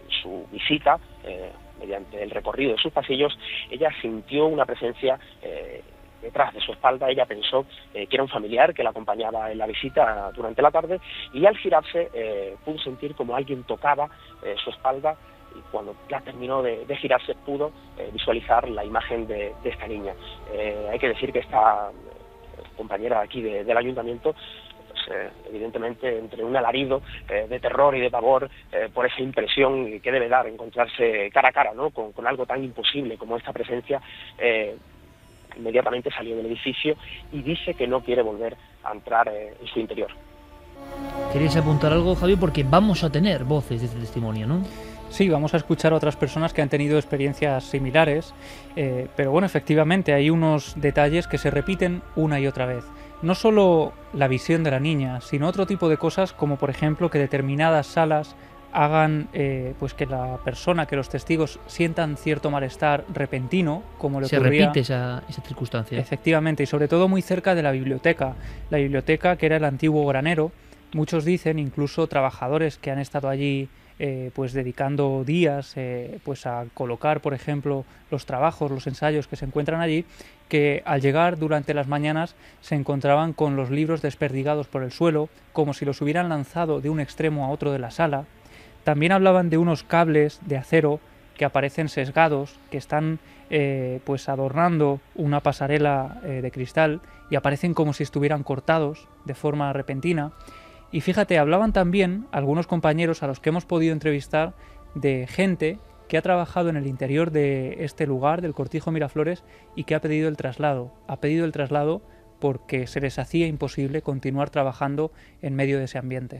su visita, eh, mediante el recorrido de sus pasillos, ella sintió una presencia eh, detrás de su espalda. Ella pensó eh, que era un familiar que la acompañaba en la visita durante la tarde, y al girarse eh, pudo sentir como alguien tocaba eh, su espalda, y cuando ya terminó de, de girarse pudo eh, visualizar la imagen de, de esta niña. Eh, hay que decir que esta compañera aquí de, del ayuntamiento, Eh, evidentemente entre un alarido eh, de terror y de pavor eh, por esa impresión que debe dar encontrarse cara a cara, ¿no?, con, con algo tan imposible como esta presencia, eh, inmediatamente salió del edificio y dice que no quiere volver a entrar eh, en su interior. ¿Queréis apuntar algo, Javier? Porque vamos a tener voces de este testimonio, ¿no? Sí, vamos a escuchar a otras personas que han tenido experiencias similares, eh, pero bueno, efectivamente hay unos detalles que se repiten una y otra vez. No solo la visión de la niña, sino otro tipo de cosas como por ejemplo que determinadas salas hagan eh, pues que la persona, que los testigos sientan cierto malestar repentino, como le se ocurría... repite esa, esa circunstancia. Efectivamente, y sobre todo muy cerca de la biblioteca. La biblioteca que era el antiguo granero, muchos dicen, incluso trabajadores que han estado allí Eh, pues dedicando días eh, pues a colocar, por ejemplo, los trabajos, los ensayos que se encuentran allí, que al llegar durante las mañanas se encontraban con los libros desperdigados por el suelo, como si los hubieran lanzado de un extremo a otro de la sala. También hablaban de unos cables de acero que aparecen sesgados, que están eh, pues adornando una pasarela eh, de cristal y aparecen como si estuvieran cortados de forma repentina. Y fíjate, hablaban también algunos compañeros a los que hemos podido entrevistar de gente que ha trabajado en el interior de este lugar, del Cortijo Miraflores, y que ha pedido el traslado. Ha pedido el traslado porque se les hacía imposible continuar trabajando en medio de ese ambiente.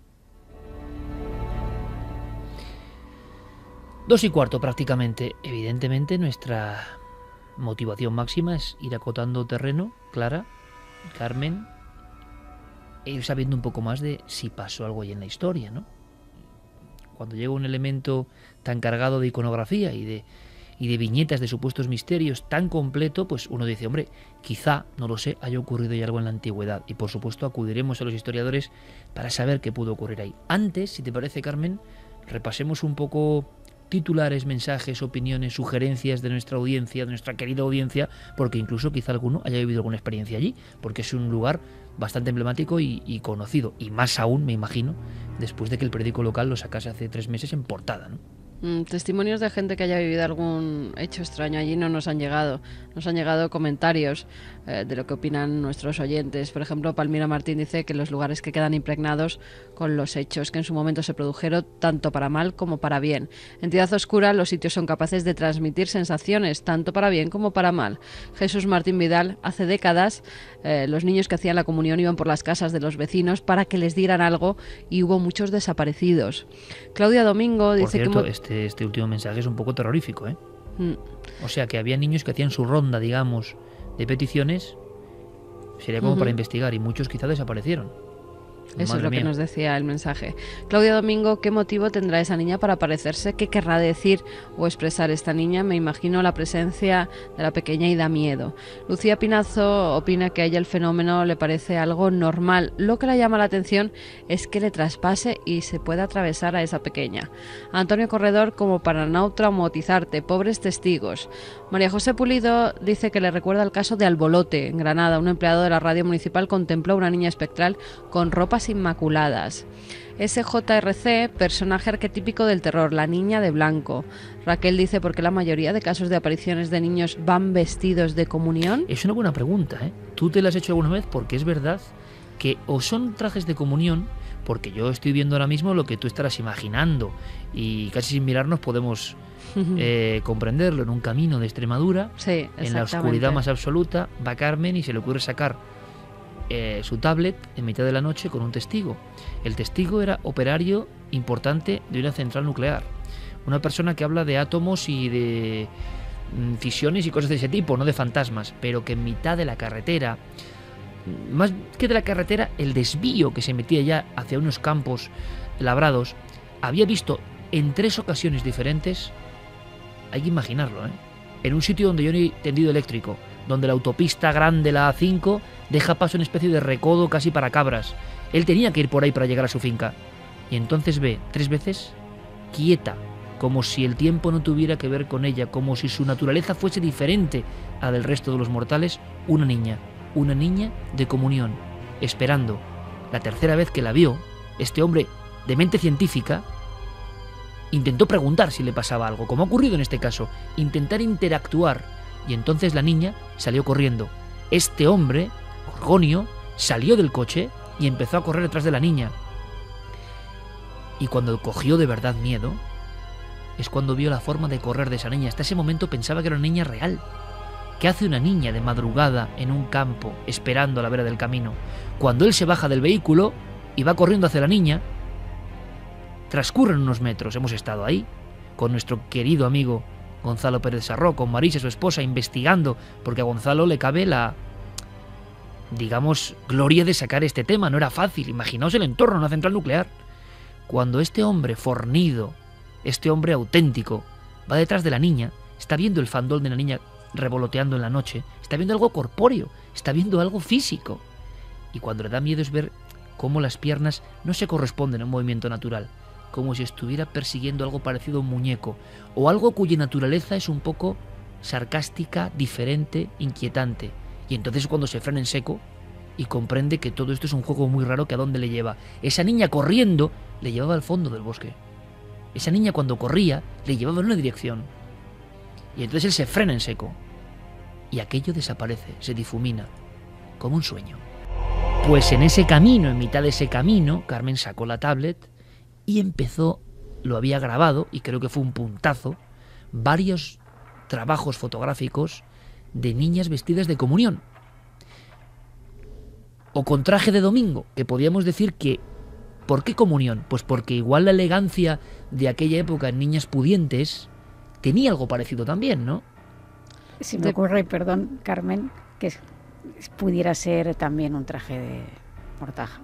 Dos y cuarto prácticamente. Evidentemente nuestra motivación máxima es ir acotando terreno, Clara, Carmen, e ir sabiendo un poco más de si pasó algo ahí en la historia, ¿no? Cuando llega un elemento tan cargado de iconografía y de, y de viñetas de supuestos misterios tan completo, pues uno dice, hombre, quizá, no lo sé, haya ocurrido ya algo en la antigüedad. Y por supuesto acudiremos a los historiadores para saber qué pudo ocurrir ahí. Antes, si te parece, Carmen, repasemos un poco titulares, mensajes, opiniones, sugerencias de nuestra audiencia, de nuestra querida audiencia, porque incluso quizá alguno haya vivido alguna experiencia allí, porque es un lugar bastante emblemático y, y conocido, y más aún, me imagino, después de que el periódico local lo sacase hace tres meses en portada, ¿no? Mm, testimonios de gente que haya vivido algún hecho extraño allí no nos han llegado. Nos han llegado comentarios eh, de lo que opinan nuestros oyentes. Por ejemplo, Palmira Martín dice que los lugares que quedan impregnados con los hechos que en su momento se produjeron, tanto para mal como para bien. Entidad oscura, los sitios son capaces de transmitir sensaciones, tanto para bien como para mal. Jesús Martín Vidal, hace décadas eh, los niños que hacían la comunión iban por las casas de los vecinos para que les dieran algo y hubo muchos desaparecidos. Claudia Domingo dice por cierto, que... Este, este último mensaje es un poco terrorífico, ¿eh? Mm. O sea, que había niños que hacían su ronda, digamos, de peticiones, sería como Uh-huh. para investigar, y muchos quizá desaparecieron. Eso Madre es lo mía. que nos decía el mensaje. Claudia Domingo, ¿qué motivo tendrá esa niña para aparecerse? ¿Qué querrá decir o expresar esta niña? Me imagino la presencia de la pequeña y da miedo. Lucía Pinazo opina que a ella el fenómeno le parece algo normal. Lo que le llama la atención es que le traspase y se pueda atravesar a esa pequeña. Antonio Corredor, como para no traumatizarte, pobres testigos. María José Pulido dice que le recuerda el caso de Albolote, en Granada. Un empleado de la radio municipal contempló a una niña espectral con ropas inmaculadas. S J R C, personaje arquetípico del terror, la niña de blanco. Raquel dice, ¿por qué la mayoría de casos de apariciones de niños van vestidos de comunión? Es una buena pregunta, ¿eh? ¿Tú te la has hecho alguna vez? Porque es verdad que o son trajes de comunión, porque yo estoy viendo ahora mismo lo que tú estarás imaginando, y casi sin mirarnos podemos eh, comprenderlo. En un camino de Extremadura, Sí, en la oscuridad más absoluta, va Carmen y se le ocurre sacar eh, su tablet en mitad de la noche con un testigo. El testigo era operario importante de una central nuclear, una persona que habla de átomos y de mm, fisiones y cosas de ese tipo, no de fantasmas, pero que en mitad de la carretera, más que de la carretera, el desvío que se metía ya hacia unos campos labrados, había visto en tres ocasiones diferentes, hay que imaginarlo, ¿eh? En un sitio donde yo no hay tendido eléctrico, donde la autopista grande, la A cinco, deja paso a una especie de recodo casi para cabras. Él tenía que ir por ahí para llegar a su finca. Y entonces ve, tres veces, quieta, como si el tiempo no tuviera que ver con ella, como si su naturaleza fuese diferente a la del resto de los mortales, una niña, una niña de comunión, esperando. La tercera vez que la vio, este hombre de mente científica intentó preguntar si le pasaba algo, como ha ocurrido en este caso, intentar interactuar, y entonces la niña salió corriendo. Este hombre, Gorgonio, salió del coche y empezó a correr detrás de la niña. Y cuando cogió de verdad miedo, es cuando vio la forma de correr de esa niña. Hasta ese momento pensaba que era una niña real. ¿Qué hace una niña de madrugada en un campo esperando a la vera del camino? Cuando él se baja del vehículo y va corriendo hacia la niña, Transcurren unos metros, hemos estado ahí, con nuestro querido amigo Gonzalo Pérez Sarró, con Marisa, su esposa, investigando, porque a Gonzalo le cabe la, digamos, gloria de sacar este tema. No era fácil, imaginaos el entorno, una central nuclear. Cuando este hombre fornido, este hombre auténtico, va detrás de la niña, está viendo el fandol de la niña revoloteando en la noche, está viendo algo corpóreo, está viendo algo físico. Y cuando le da miedo es ver cómo las piernas no se corresponden a un movimiento natural, como si estuviera persiguiendo algo parecido a un muñeco, o algo cuya naturaleza es un poco sarcástica, diferente, inquietante. Y entonces es cuando se frena en seco y comprende que todo esto es un juego muy raro que a dónde le lleva. Esa niña corriendo le llevaba al fondo del bosque. Esa niña cuando corría le llevaba en una dirección. Y entonces él se frena en seco. Y aquello desaparece, se difumina, como un sueño. Pues en ese camino, en mitad de ese camino, Carmen sacó la tablet y empezó, lo había grabado, y creo que fue un puntazo, varios trabajos fotográficos de niñas vestidas de comunión. O con traje de domingo, que podíamos decir que... ¿Por qué comunión? Pues porque igual la elegancia de aquella época en niñas pudientes tenía algo parecido también, ¿no? Si me ocurre, perdón, Carmen, que pudiera ser también un traje de mortaja.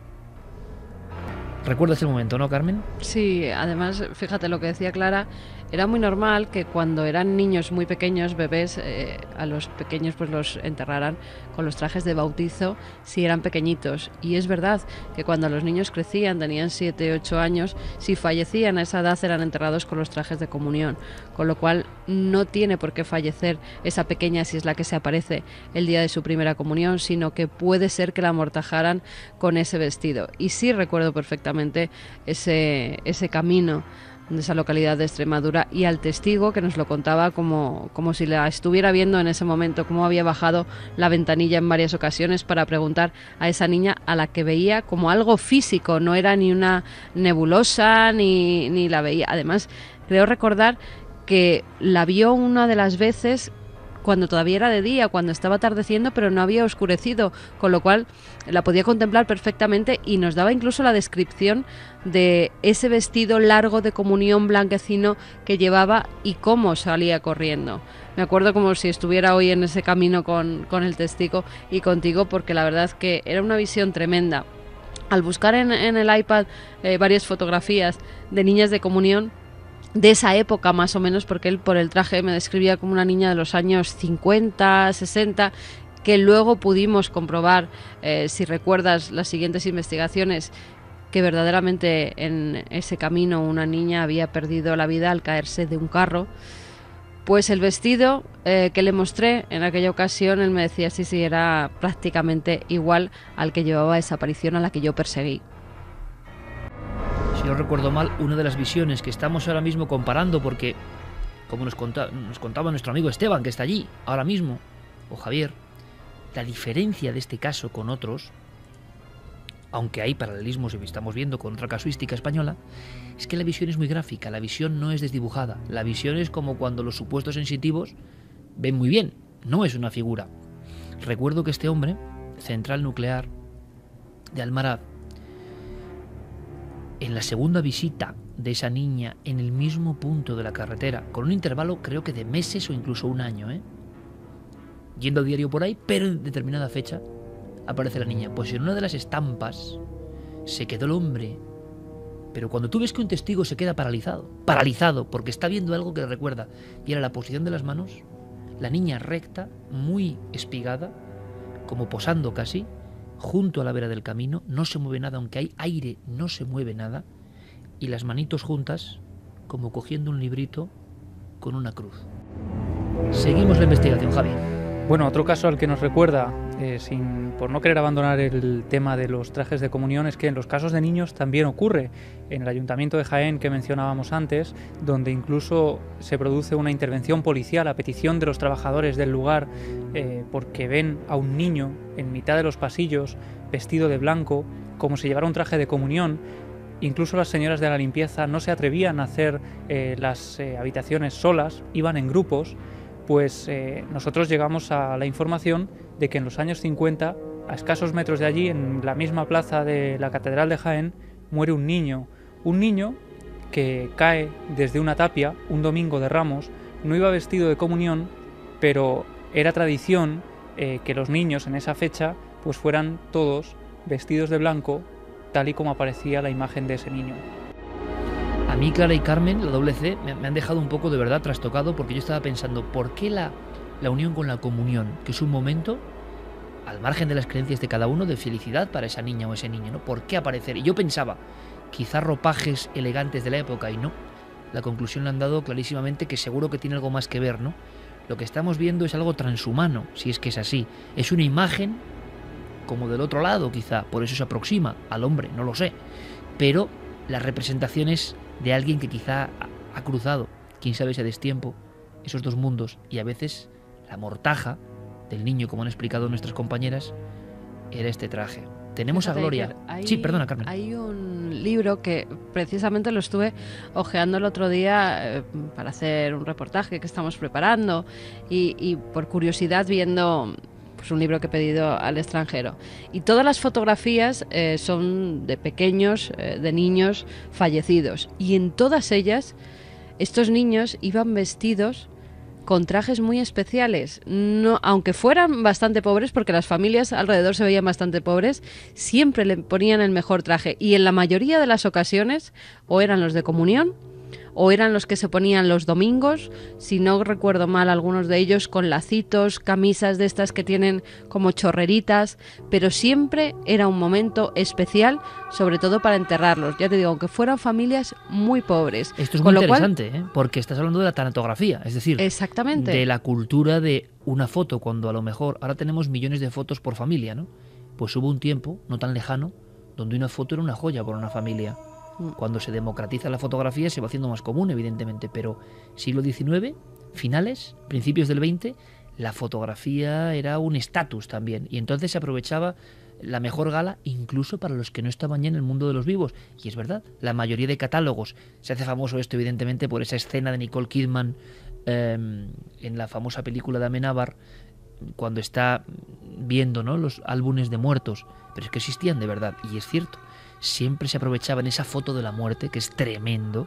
¿Recuerdas el momento, no, Carmen? Sí, además, fíjate lo que decía Clara, era muy normal que cuando eran niños muy pequeños, bebés, eh, a los pequeños pues los enterraran con los trajes de bautizo si eran pequeñitos. Y es verdad que cuando los niños crecían, tenían siete, ocho años, si fallecían a esa edad eran enterrados con los trajes de comunión. Con lo cual no tiene por qué fallecer esa pequeña si es la que se aparece el día de su primera comunión, sino que puede ser que la amortajaran con ese vestido. Y sí recuerdo perfectamente ese, ese camino de esa localidad de Extremadura y al testigo que nos lo contaba como, como si la estuviera viendo en ese momento, cómo había bajado la ventanilla en varias ocasiones para preguntar a esa niña a la que veía como algo físico, no era ni una nebulosa ni, ni la veía. Además, creo recordar que la vio una de las veces cuando todavía era de día, cuando estaba atardeciendo, pero no había oscurecido, con lo cual la podía contemplar perfectamente y nos daba incluso la descripción de ese vestido largo de comunión blanquecino que llevaba y cómo salía corriendo. Me acuerdo como si estuviera hoy en ese camino con, con el testigo y contigo, porque la verdad es que era una visión tremenda. Al buscar en, en el iPad eh, varias fotografías de niñas de comunión, de esa época más o menos, porque él por el traje me describía como una niña de los años cincuenta, sesenta, que luego pudimos comprobar, eh, si recuerdas las siguientes investigaciones, que verdaderamente en ese camino una niña había perdido la vida al caerse de un carro. Pues el vestido eh, que le mostré en aquella ocasión, él me decía sí, sí, era prácticamente igual al que llevaba esa aparición a la que yo perseguí. Si no recuerdo mal, una de las visiones que estamos ahora mismo comparando, porque como nos, conta, nos contaba nuestro amigo Esteban, que está allí ahora mismo, o Javier, la diferencia de este caso con otros, aunque hay paralelismos y estamos viendo con otra casuística española, es que la visión es muy gráfica, la visión no es desdibujada, la visión es como cuando los supuestos sensitivos ven muy bien, no es una figura. Recuerdo que este hombre, central nuclear de Almaraz, en la segunda visita de esa niña en el mismo punto de la carretera, con un intervalo creo que de meses o incluso un año, ¿eh? yendo a diario por ahí, pero en determinada fecha aparece la niña. Pues en una de las estampas se quedó el hombre, pero cuando tú ves que un testigo se queda paralizado, paralizado porque está viendo algo que le recuerda, y era la posición de las manos, la niña recta, muy espigada, como posando casi, junto a la vera del camino, no se mueve nada, aunque hay aire, no se mueve nada, y las manitos juntas, como cogiendo un librito con una cruz. Seguimos la investigación, Javi. Bueno, otro caso al que nos recuerda, eh, sin, por no querer abandonar el tema de los trajes de comunión, es que en los casos de niños también ocurre. En el Ayuntamiento de Jaén, que mencionábamos antes, donde incluso se produce una intervención policial a petición de los trabajadores del lugar, eh, porque ven a un niño en mitad de los pasillos, vestido de blanco, como si llevara un traje de comunión. Incluso las señoras de la limpieza no se atrevían a hacer eh, las eh, habitaciones solas, iban en grupos. Pues eh, nosotros llegamos a la información de que en los años cincuenta, a escasos metros de allí, en la misma plaza de la Catedral de Jaén, muere un niño, Un niño que cae desde una tapia un domingo de Ramos, no iba vestido de comunión, pero era tradición eh, que los niños en esa fecha pues fueran todos vestidos de blanco, tal y como aparecía la imagen de ese niño. A mí, Clara y Carmen, la doble C, me, me han dejado un poco de verdad trastocado, porque yo estaba pensando, ¿por qué la, la unión con la comunión, que es un momento, al margen de las creencias de cada uno, de felicidad para esa niña o ese niño, ¿no? ¿Por qué aparecer? Y yo pensaba, quizás ropajes elegantes de la época, y no. La conclusión le han dado clarísimamente que seguro que tiene algo más que ver, ¿no? Lo que estamos viendo es algo transhumano, si es que es así. Es una imagen como del otro lado, quizá, por eso se aproxima al hombre, no lo sé. Pero las representaciones de alguien que quizá ha cruzado, quién sabe si a destiempo, esos dos mundos, y a veces la mortaja del niño, como han explicado nuestras compañeras, era este traje. Tenemos Fíjate, a Gloria. Iker, hay, sí, perdona, Carmen. Hay un libro que precisamente lo estuve ojeando el otro día eh, para hacer un reportaje que estamos preparando y, y por curiosidad viendo pues, un libro que he pedido al extranjero. Y todas las fotografías eh, son de pequeños, eh, de niños fallecidos. Y en todas ellas estos niños iban vestidos con trajes muy especiales, no, aunque fueran bastante pobres, porque las familias alrededor se veían bastante pobres, siempre le ponían el mejor traje, y en la mayoría de las ocasiones o eran los de comunión o eran los que se ponían los domingos, si no recuerdo mal, algunos de ellos con lacitos, camisas de estas que tienen como chorreritas, pero siempre era un momento especial, sobre todo para enterrarlos, ya te digo, aunque fueran familias muy pobres. Esto es con muy lo cual, interesante, ¿eh? Porque estás hablando de la tanatografía, es decir, exactamente, de la cultura de una foto, cuando a lo mejor ahora tenemos millones de fotos por familia, ¿no? Pues hubo un tiempo, no tan lejano, donde una foto era una joya por una familia. Cuando se democratiza la fotografía se va haciendo más común, evidentemente, pero siglo diecinueve, finales, principios del veinte, la fotografía era un estatus también, y entonces se aprovechaba la mejor gala incluso para los que no estaban ya en el mundo de los vivos. Y es verdad, la mayoría de catálogos, se hace famoso esto evidentemente por esa escena de Nicole Kidman eh, en la famosa película de Amenábar, cuando está viendo, ¿no?, los álbumes de muertos, pero es que existían de verdad, y es cierto. Siempre se aprovechaba en esa foto de la muerte, que es tremendo,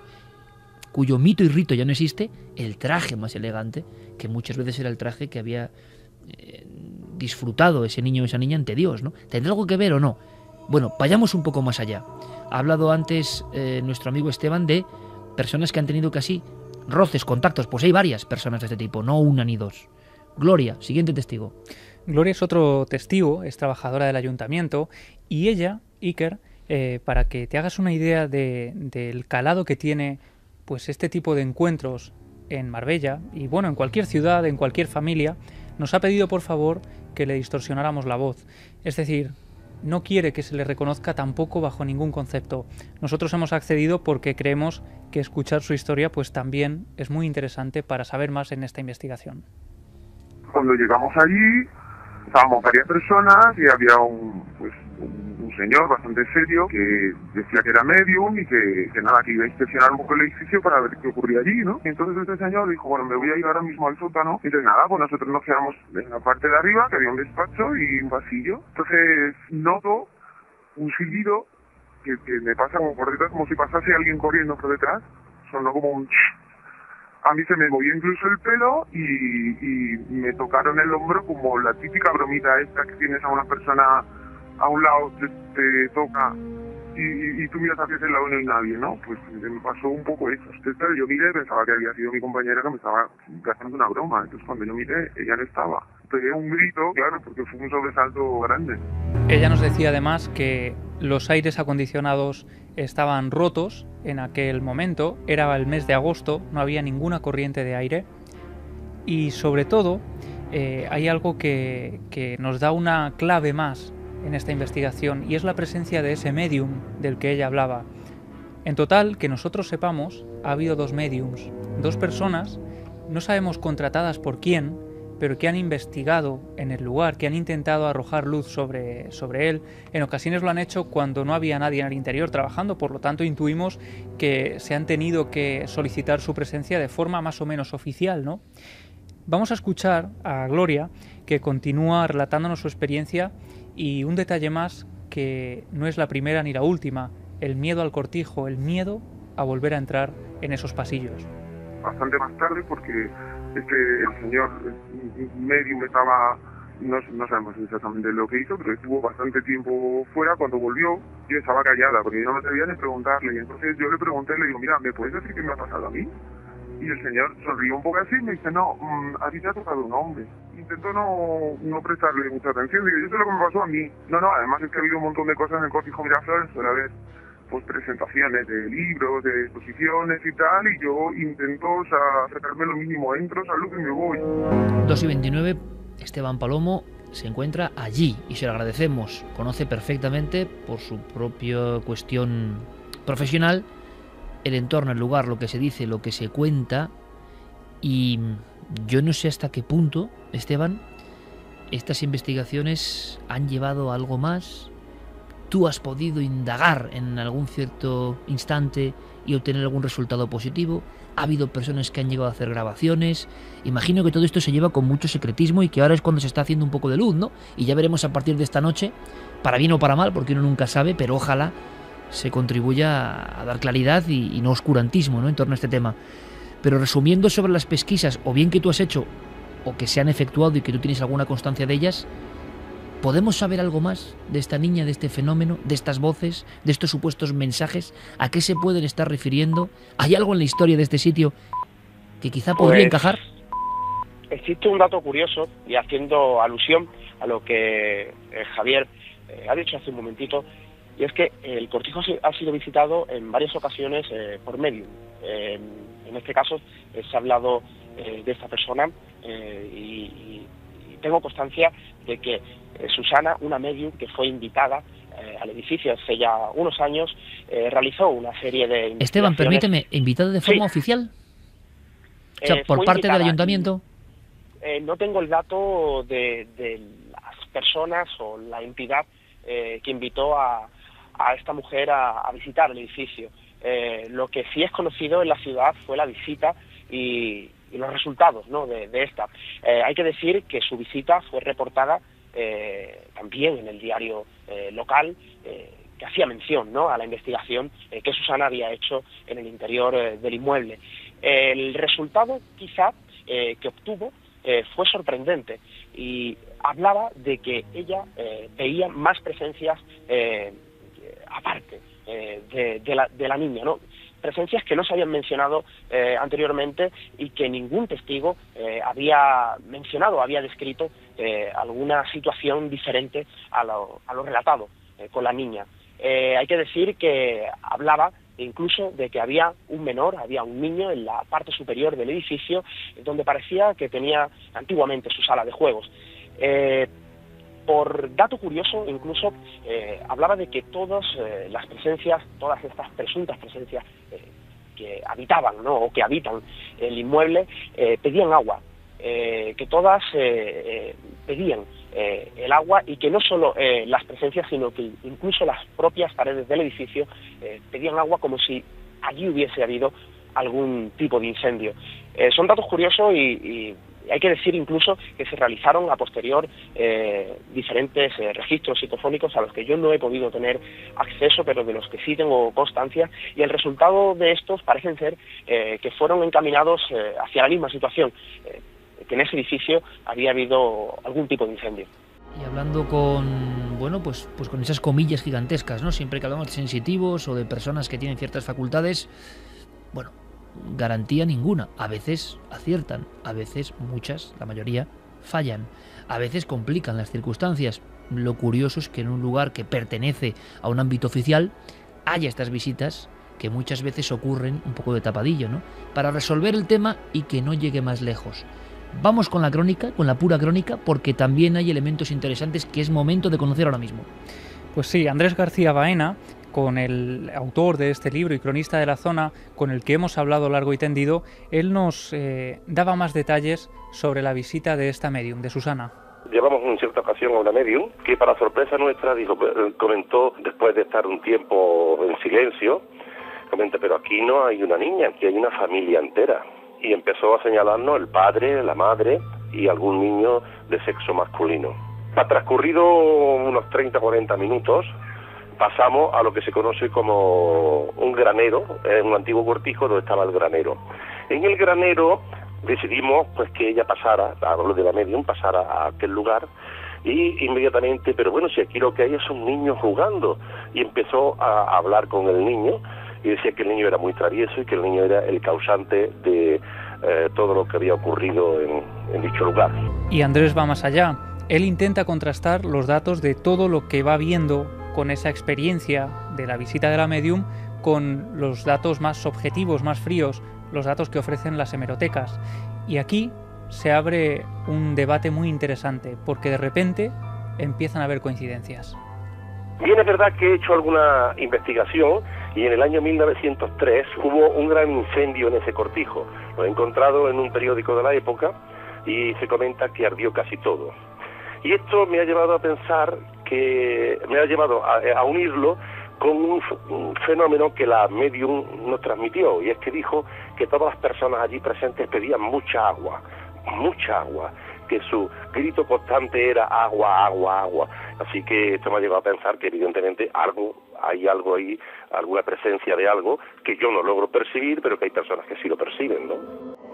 cuyo mito y rito ya no existe, el traje más elegante, que muchas veces era el traje que había eh, disfrutado ese niño o esa niña ante Dios, ¿no? ¿Tendrá algo que ver o no? Bueno, vayamos un poco más allá. Ha hablado antes eh, nuestro amigo Esteban de personas que han tenido casi roces, contactos. Pues hay varias personas de este tipo, no una ni dos. Gloria, siguiente testigo. Gloria es otro testigo, es trabajadora del ayuntamiento, y ella, Iker, Eh, para que te hagas una idea de, del calado que tiene pues este tipo de encuentros en Marbella y bueno, en cualquier ciudad, en cualquier familia, nos ha pedido por favor que le distorsionáramos la voz. Es decir, no quiere que se le reconozca tampoco bajo ningún concepto. Nosotros hemos accedido porque creemos que escuchar su historia pues también es muy interesante para saber más en esta investigación. Cuando llegamos allí, estábamos varias personas y había un, pues, un señor bastante serio que decía que era medium y que, que nada, que iba a inspeccionar un poco el edificio para ver qué ocurría allí, ¿no? Y entonces este señor dijo, bueno, me voy a ir ahora mismo al sótano. Y entonces nada, pues nosotros nos quedamos en la parte de arriba, que había un despacho y un pasillo. Entonces noto un silbido que, que me pasa como por detrás, como si pasase alguien corriendo por detrás. Sonó como un... A mí se me movió incluso el pelo y, y me tocaron el hombro como la típica bromita esta que tienes a una persona a un lado, te, te toca y, y, y tú miras hacia ese lado y no hay nadie, ¿no? Pues me pasó un poco eso. Entonces yo miré, pensaba que había sido mi compañera que me estaba haciendo una broma. Entonces cuando yo miré, ella no estaba. Pegué un grito, claro, porque fue un sobresalto grande. Ella nos decía además que los aires acondicionados estaban rotos en aquel momento, era el mes de agosto, no había ninguna corriente de aire y sobre todo eh, hay algo que, que nos da una clave más en esta investigación y es la presencia de ese medium del que ella hablaba. En total, que nosotros sepamos, ha habido dos mediums, dos personas, no sabemos contratadas por quién, pero que han investigado en el lugar, que han intentado arrojar luz sobre, sobre él. En ocasiones lo han hecho cuando no había nadie en el interior trabajando, por lo tanto intuimos que se han tenido que solicitar su presencia de forma más o menos oficial, ¿no? Vamos a escuchar a Gloria, que continúa relatándonos su experiencia y un detalle más, que no es la primera ni la última. el miedo al cortijo, el miedo a volver a entrar en esos pasillos. Bastante más tarde, porque este el señor medium estaba, no, no sabemos exactamente lo que hizo, pero estuvo bastante tiempo fuera. Cuando volvió, yo estaba callada, porque yo no me atrevía ni preguntarle, y entonces yo le pregunté, le digo, mira, ¿me puedes decir qué me ha pasado a mí? Y el señor sonrió un poco así y me dice, no, a ti te ha tocado un hombre. Intentó no, no prestarle mucha atención, digo, yo sé lo que me pasó a mí. No, no, además es que ha habido un montón de cosas en el Cortijo Miraflores, suele haber pues presentaciones de libros, de exposiciones y tal, y yo intento, o sea, sacarme lo mínimo, entro, salgo y me voy. dos y veintinueve, Esteban Palomo se encuentra allí y se lo agradecemos. Conoce perfectamente, por su propia cuestión profesional, el entorno, el lugar, lo que se dice, lo que se cuenta, y yo no sé hasta qué punto, Esteban, estas investigaciones han llevado a algo más. ¿Tú has podido indagar en algún cierto instante y obtener algún resultado positivo? Ha habido personas que han llegado a hacer grabaciones. Imagino que todo esto se lleva con mucho secretismo y que ahora es cuando se está haciendo un poco de luz, ¿no? Y ya veremos a partir de esta noche, para bien o para mal, porque uno nunca sabe, pero ojalá se contribuya a dar claridad y, y no oscurantismo, ¿no?, en torno a este tema. Pero resumiendo sobre las pesquisas, o bien que tú has hecho, o que se han efectuado y que tú tienes alguna constancia de ellas, ¿podemos saber algo más de esta niña, de este fenómeno, de estas voces, de estos supuestos mensajes? ¿A qué se pueden estar refiriendo? ¿Hay algo en la historia de este sitio que quizá podría pues, encajar? Existe un dato curioso, y haciendo alusión a lo que eh, Javier eh, ha dicho hace un momentito, y es que el cortijo ha sido visitado en varias ocasiones eh, por medium. Eh, en este caso eh, se ha hablado eh, de esta persona eh, y, y, y tengo constancia de que eh, Susana, una medium que fue invitada eh, al edificio hace ya unos años, eh, realizó una serie de investigaciones. Esteban, permíteme, ¿invitado de forma sí. oficial? O sea, Eh, por parte invitada. del ayuntamiento. Eh, no tengo el dato de, de las personas o la entidad eh, que invitó a, a esta mujer a, a visitar el edificio. Eh, lo que sí es conocido en la ciudad fue la visita y, y los resultados, ¿no?, de, de esta. Eh, hay que decir que su visita fue reportada eh, también en el diario eh, local, eh, que hacía mención, ¿no?, a la investigación eh, que Susana había hecho en el interior eh, del inmueble. El resultado, quizá, eh, que obtuvo eh, fue sorprendente y hablaba de que ella eh, veía más presencias eh, aparte eh, de, de, la, de la niña, ¿no? Presencias que no se habían mencionado eh, anteriormente y que ningún testigo eh, había mencionado, había descrito eh, alguna situación diferente a lo, a lo relatado eh, con la niña. Eh, hay que decir que hablaba incluso de que había un menor, había un niño en la parte superior del edificio, donde parecía que tenía antiguamente su sala de juegos. Eh, por dato curioso, incluso eh, hablaba de que todas eh, las presencias, todas estas presuntas presencias eh, que habitaban, ¿no?, o que habitan el inmueble, eh, pedían agua, eh, que todas eh, eh, pedían eh, el agua, y que no solo eh, las presencias, sino que incluso las propias paredes del edificio eh, pedían agua, como si allí hubiese habido algún tipo de incendio. Eh, son datos curiosos y, y hay que decir incluso que se realizaron a posterior eh, diferentes eh, registros psicofónicos a los que yo no he podido tener acceso, pero de los que sí tengo constancia, y el resultado de estos parecen ser eh, que fueron encaminados eh, hacia la misma situación, eh, que en ese edificio había habido algún tipo de incendio. Y hablando con, bueno, pues, pues con esas comillas gigantescas, ¿no? Siempre que hablamos de sensitivos o de personas que tienen ciertas facultades, bueno, garantía ninguna. A veces aciertan, a veces, muchas, la mayoría, fallan. A veces complican las circunstancias. Lo curioso es que en un lugar que pertenece a un ámbito oficial haya estas visitas que muchas veces ocurren un poco de tapadillo, ¿no?, para resolver el tema y que no llegue más lejos. Vamos con la crónica, con la pura crónica, porque también hay elementos interesantes que es momento de conocer ahora mismo. Pues sí, Andrés García Baena, con el autor de este libro y cronista de la zona, con el que hemos hablado largo y tendido, él nos eh, daba más detalles sobre la visita de esta medium, de Susana. Llevamos en cierta ocasión a una medium que, para sorpresa nuestra, dijo, comentó, después de estar un tiempo en silencio, comentó, pero aquí no hay una niña, aquí hay una familia entera. Y empezó a señalarnos el padre, la madre y algún niño de sexo masculino. Ha transcurrido unos treinta a cuarenta minutos pasamos a lo que se conoce como un granero, eh, un antiguo cortijo donde estaba el granero. En el granero decidimos pues que ella pasara, hablo de la medium, pasara a aquel lugar, y inmediatamente, pero bueno, si aquí lo que hay son niños jugando, y empezó a hablar con el niño, y decía que el niño era muy travieso y que el niño era el causante de eh, todo lo que había ocurrido en, en dicho lugar. Y Andrés va más allá. Él intenta contrastar los datos de todo lo que va viendo con esa experiencia de la visita de la medium con los datos más objetivos, más fríos, los datos que ofrecen las hemerotecas. Y aquí se abre un debate muy interesante, porque de repente empiezan a haber coincidencias. Bien, es verdad que he hecho alguna investigación y en el año mil novecientos tres hubo un gran incendio en ese cortijo. Lo he encontrado en un periódico de la época y se comenta que ardió casi todo. Y esto me ha llevado a pensar que, me ha llevado a, a unirlo con un, un fenómeno que la medium nos transmitió, y es que dijo que todas las personas allí presentes pedían mucha agua, mucha agua, que su grito constante era agua, agua, agua. Así que esto me ha llevado a pensar que evidentemente algo, hay algo ahí, alguna presencia de algo que yo no logro percibir, pero que hay personas que sí lo perciben, ¿no?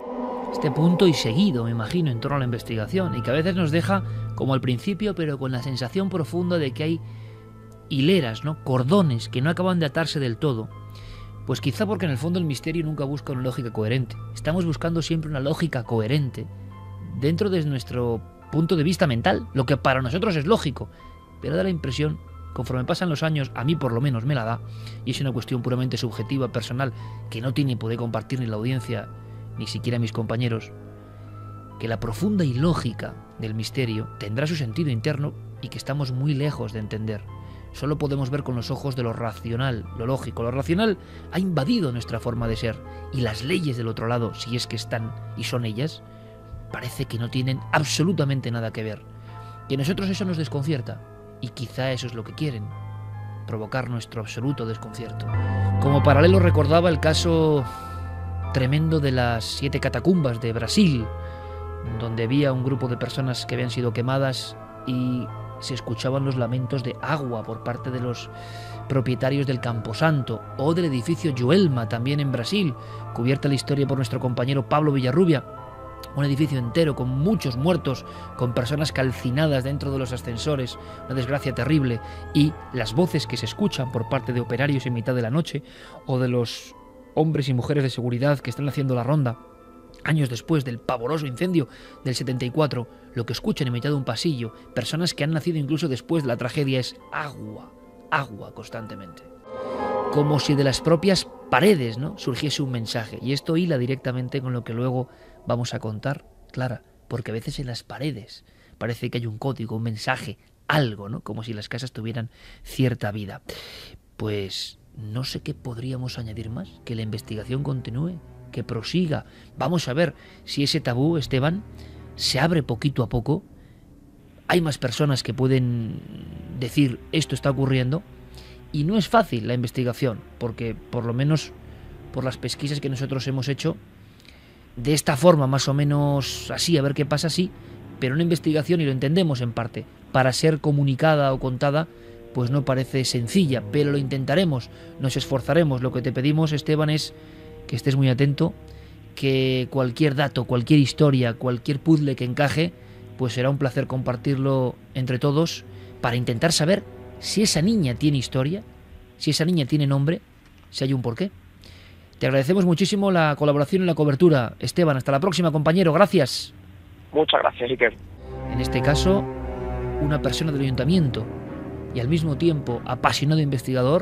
Este punto y seguido, me imagino, en torno a la investigación, y que a veces nos deja como al principio, pero con la sensación profunda de que hay hileras, ¿no? Cordones que no acaban de atarse del todo. Pues quizá porque en el fondo el misterio nunca busca una lógica coherente. Estamos buscando siempre una lógica coherente dentro de nuestro punto de vista mental, lo que para nosotros es lógico, pero da la impresión, conforme pasan los años, a mí por lo menos me la da, y es una cuestión puramente subjetiva, personal, que no tiene poder compartir ni la audiencia, ni siquiera mis compañeros, que la profunda ilógica del misterio tendrá su sentido interno y que estamos muy lejos de entender. Solo podemos ver con los ojos de lo racional, lo lógico. Lo racional ha invadido nuestra forma de ser, y las leyes del otro lado, si es que están y son ellas, parece que no tienen absolutamente nada que ver. Y a nosotros eso nos desconcierta, y quizá eso es lo que quieren, provocar nuestro absoluto desconcierto. Como paralelo recordaba el caso tremendo de las siete catacumbas de Brasil, donde había un grupo de personas que habían sido quemadas y se escuchaban los lamentos de agua por parte de los propietarios del Camposanto, o del edificio Joelma, también en Brasil, cubierta la historia por nuestro compañero Pablo Villarrubia. Un edificio entero con muchos muertos, con personas calcinadas dentro de los ascensores, una desgracia terrible, y las voces que se escuchan por parte de operarios en mitad de la noche, o de los hombres y mujeres de seguridad que están haciendo la ronda. Años después del pavoroso incendio del setenta y cuatro, lo que escuchan en mitad de un pasillo, personas que han nacido incluso después de la tragedia, es agua, agua constantemente. Como si de las propias paredes, ¿no?, surgiese un mensaje. Y esto hila directamente con lo que luego vamos a contar, Clara, porque a veces en las paredes parece que hay un código, un mensaje, algo, ¿no?, como si las casas tuvieran cierta vida. Pues no sé qué podríamos añadir más, que la investigación continúe, que prosiga. Vamos a ver si ese tabú, Esteban, se abre poquito a poco. Hay más personas que pueden decir esto está ocurriendo, y no es fácil la investigación, porque por lo menos por las pesquisas que nosotros hemos hecho, de esta forma más o menos así, a ver qué pasa así, pero una investigación, y lo entendemos en parte, para ser comunicada o contada, pues no parece sencilla, pero lo intentaremos, nos esforzaremos. Lo que te pedimos, Esteban, es que estés muy atento, que cualquier dato, cualquier historia, cualquier puzzle que encaje, pues será un placer compartirlo entre todos para intentar saber si esa niña tiene historia, si esa niña tiene nombre, si hay un porqué. Te agradecemos muchísimo la colaboración y la cobertura, Esteban. Hasta la próxima, compañero. Gracias. Muchas gracias, Iker. En este caso, una persona del ayuntamiento y al mismo tiempo apasionado investigador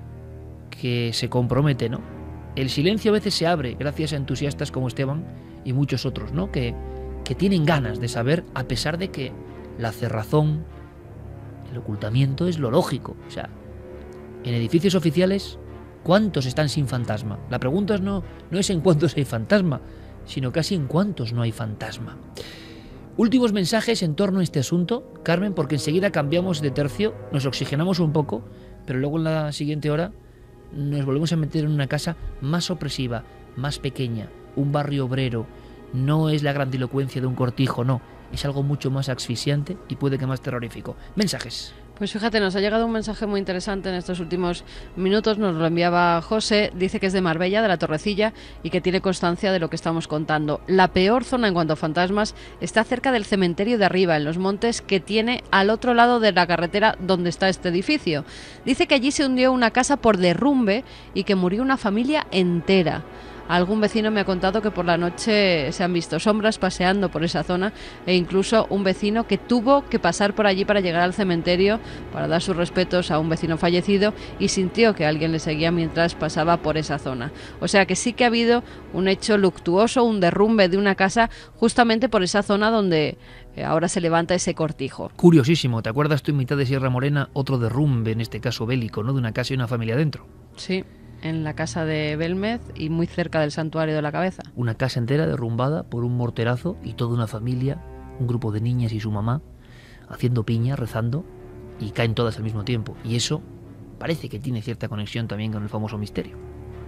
que se compromete, ¿no? El silencio a veces se abre gracias a entusiastas como Esteban y muchos otros, ¿no?, que, que tienen ganas de saber, a pesar de que la cerrazón, el ocultamiento es lo lógico. O sea, en edificios oficiales, ¿cuántos están sin fantasma? La pregunta no, no es en cuántos hay fantasma, sino casi en cuántos no hay fantasma. Últimos mensajes en torno a este asunto, Carmen, porque enseguida cambiamos de tercio, nos oxigenamos un poco, pero luego en la siguiente hora nos volvemos a meter en una casa más opresiva, más pequeña, un barrio obrero. No es la grandilocuencia de un cortijo, no, es algo mucho más asfixiante y puede que más terrorífico. Mensajes. Pues fíjate, nos ha llegado un mensaje muy interesante en estos últimos minutos, nos lo enviaba José, dice que es de Marbella, de la Torrecilla, y que tiene constancia de lo que estamos contando. La peor zona en cuanto a fantasmas está cerca del cementerio de arriba, en los montes, que tiene al otro lado de la carretera donde está este edificio. Dice que allí se hundió una casa por derrumbe y que murió una familia entera. Algún vecino me ha contado que por la noche se han visto sombras paseando por esa zona e incluso un vecino que tuvo que pasar por allí para llegar al cementerio para dar sus respetos a un vecino fallecido y sintió que alguien le seguía mientras pasaba por esa zona. O sea que sí que ha habido un hecho luctuoso, un derrumbe de una casa justamente por esa zona donde ahora se levanta ese cortijo. Curiosísimo, ¿te acuerdas tú en mitad de Sierra Morena otro derrumbe, en este caso bélico, ¿no? De una casa y una familia dentro? Sí. En la casa de Belmez y muy cerca del Santuario de la Cabeza. Una casa entera derrumbada por un morterazo y toda una familia, un grupo de niñas y su mamá, haciendo piña, rezando, y caen todas al mismo tiempo. Y eso parece que tiene cierta conexión también con el famoso misterio.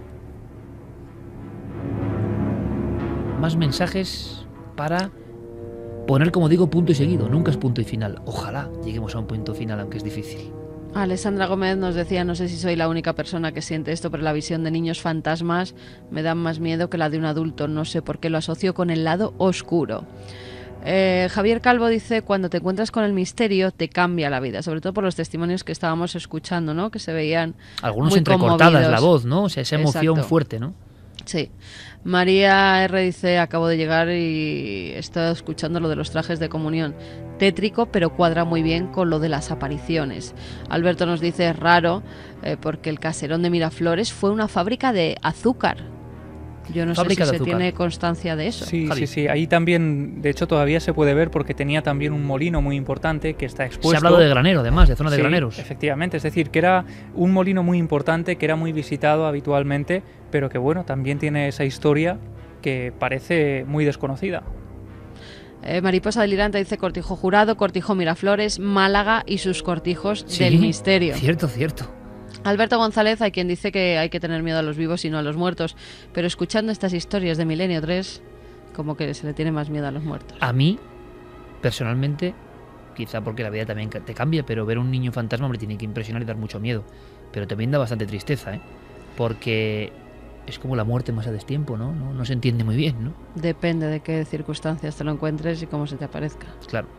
Más mensajes para poner, como digo, punto y seguido. Nunca es punto y final. Ojalá lleguemos a un punto final, aunque es difícil. Alessandra Gómez nos decía, no sé si soy la única persona que siente esto, pero la visión de niños fantasmas me da más miedo que la de un adulto. No sé por qué lo asocio con el lado oscuro. Eh, Javier Calvo dice, cuando te encuentras con el misterio te cambia la vida, sobre todo por los testimonios que estábamos escuchando, ¿no? Que se veían algunos muy entrecortadas conmovidos. La voz, ¿no? O sea, esa emoción Exacto. fuerte, ¿no? Sí. María R. dice, acabo de llegar y estoy escuchando lo de los trajes de comunión. Tétrico, pero cuadra muy bien con lo de las apariciones. Alberto nos dice, es raro, eh, porque el caserón de Miraflores fue una fábrica de azúcar. Yo no Fábrica sé de si se azúcar. tiene constancia de eso. Sí, Javi. sí, sí. Ahí también, de hecho, todavía se puede ver porque tenía también un molino muy importante que está expuesto. Se ha hablado de granero, además, de zona de Sí, graneros. efectivamente. Es decir, que era un molino muy importante, que era muy visitado habitualmente, pero que, bueno, también tiene esa historia que parece muy desconocida. Eh, Mariposa Delirante dice Cortijo Jurado, Cortijo Miraflores, Málaga y sus cortijos Sí, del misterio. Cierto, cierto. Alberto González, hay quien dice que hay que tener miedo a los vivos y no a los muertos, pero escuchando estas historias de Milenio tres, como que se le tiene más miedo a los muertos. A mí, personalmente, quizá porque la vida también te cambia, pero ver un niño fantasma me tiene que impresionar y dar mucho miedo. Pero también da bastante tristeza, ¿eh? Porque es como la muerte más a destiempo, ¿no? No, no se entiende muy bien, ¿no? Depende de qué circunstancias te lo encuentres y cómo se te aparezca. Claro.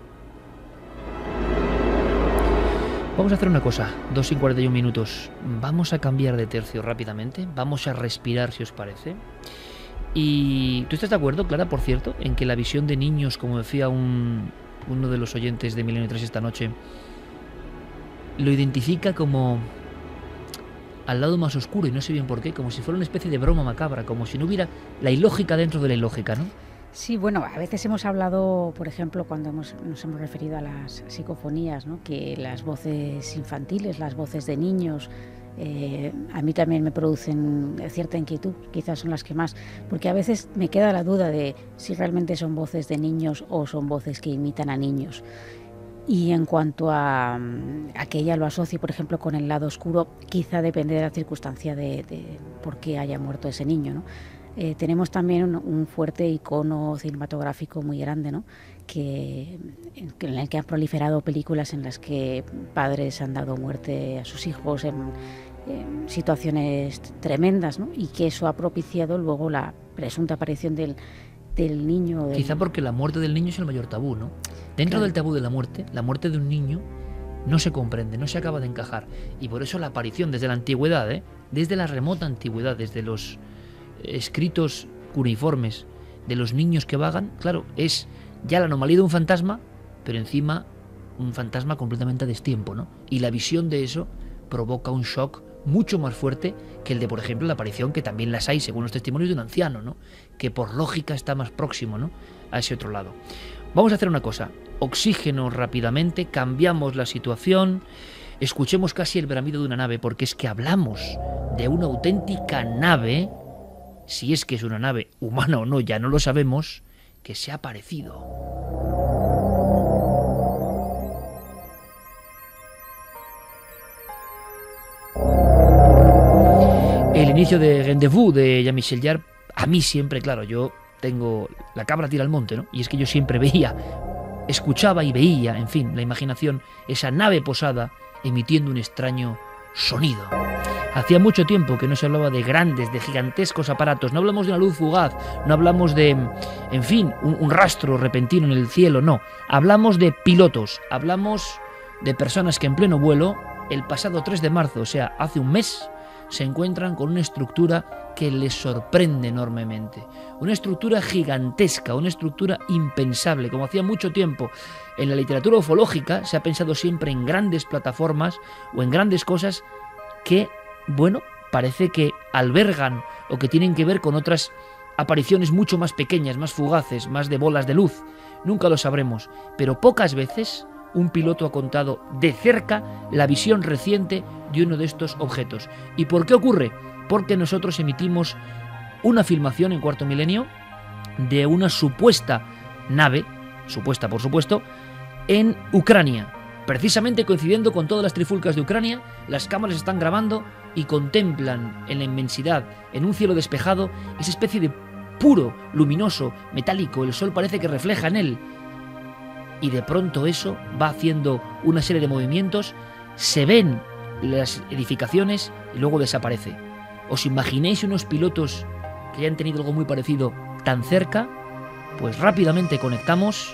Vamos a hacer una cosa, dos y cuarenta y un minutos. Vamos a cambiar de tercio rápidamente. Vamos a respirar, si os parece. Y ¿tú estás de acuerdo, Clara, por cierto, en que la visión de niños, como decía un, uno de los oyentes de Milenio tres esta noche, lo identifica como al lado más oscuro, y no sé bien por qué, como si fuera una especie de broma macabra, como si no hubiera la ilógica dentro de la ilógica, ¿no? Sí, bueno, a veces hemos hablado, por ejemplo, cuando hemos, nos hemos referido a las psicofonías, ¿no? Que las voces infantiles, las voces de niños, eh, a mí también me producen cierta inquietud, quizás son las que más, porque a veces me queda la duda de si realmente son voces de niños o son voces que imitan a niños. Y en cuanto a, a que ella lo asocie, por ejemplo, con el lado oscuro, quizá depende de la circunstancia de, de por qué haya muerto ese niño, ¿no? Eh, tenemos también un, un fuerte icono cinematográfico muy grande, ¿no? que, en el que han proliferado películas en las que padres han dado muerte a sus hijos en, en situaciones tremendas, ¿no? Y que eso ha propiciado luego la presunta aparición del, del niño. Del... Quizá porque la muerte del niño es el mayor tabú, ¿no? Dentro Claro. del tabú de la muerte, la muerte de un niño no se comprende, no se acaba de encajar. Y por eso la aparición desde la antigüedad, ¿eh? Desde la remota antigüedad, desde los escritos cuneiformes de los niños que vagan, claro, es ya la anomalía de un fantasma, pero encima un fantasma completamente a destiempo, ¿no? Y la visión de eso provoca un shock mucho más fuerte que el de, por ejemplo, la aparición, que también las hay según los testimonios de un anciano, ¿no? Que por lógica está más próximo, ¿no? A ese otro lado. Vamos a hacer una cosa, oxígeno rápidamente, cambiamos la situación, escuchemos casi el bramido de una nave, porque es que hablamos de una auténtica nave, si es que es una nave humana o no, ya no lo sabemos, que se ha aparecido. El inicio de Rendezvous de Jean-Michel Jarre, a mí siempre, claro, yo tengo la cabra tira al monte, ¿no? Y es que yo siempre veía escuchaba y veía, en fin, la imaginación, esa nave posada emitiendo un extraño sonido. Hacía mucho tiempo que no se hablaba de grandes, de gigantescos aparatos. No hablamos de una luz fugaz, no hablamos de, en fin, un, un rastro repentino en el cielo, no. Hablamos de pilotos, hablamos de personas que en pleno vuelo, el pasado tres de marzo, o sea, hace un mes, se encuentran con una estructura que les sorprende enormemente. Una estructura gigantesca, una estructura impensable. Como hacía mucho tiempo en la literatura ufológica se ha pensado siempre en grandes plataformas o en grandes cosas que, bueno, parece que albergan o que tienen que ver con otras apariciones mucho más pequeñas, más fugaces, más de bolas de luz. Nunca lo sabremos, pero pocas veces un piloto ha contado de cerca la visión reciente de uno de estos objetos. ¿Y por qué ocurre? Porque nosotros emitimos una filmación en Cuarto Milenio de una supuesta nave, supuesta por supuesto, en Ucrania. Precisamente coincidiendo con todas las trifulcas de Ucrania, las cámaras están grabando y contemplan en la inmensidad, en un cielo despejado, esa especie de puro, luminoso, metálico. El sol parece que refleja en él. Y de pronto eso va haciendo una serie de movimientos, se ven las edificaciones y luego desaparece. ¿Os imagináis unos pilotos que hayan tenido algo muy parecido tan cerca? Pues rápidamente conectamos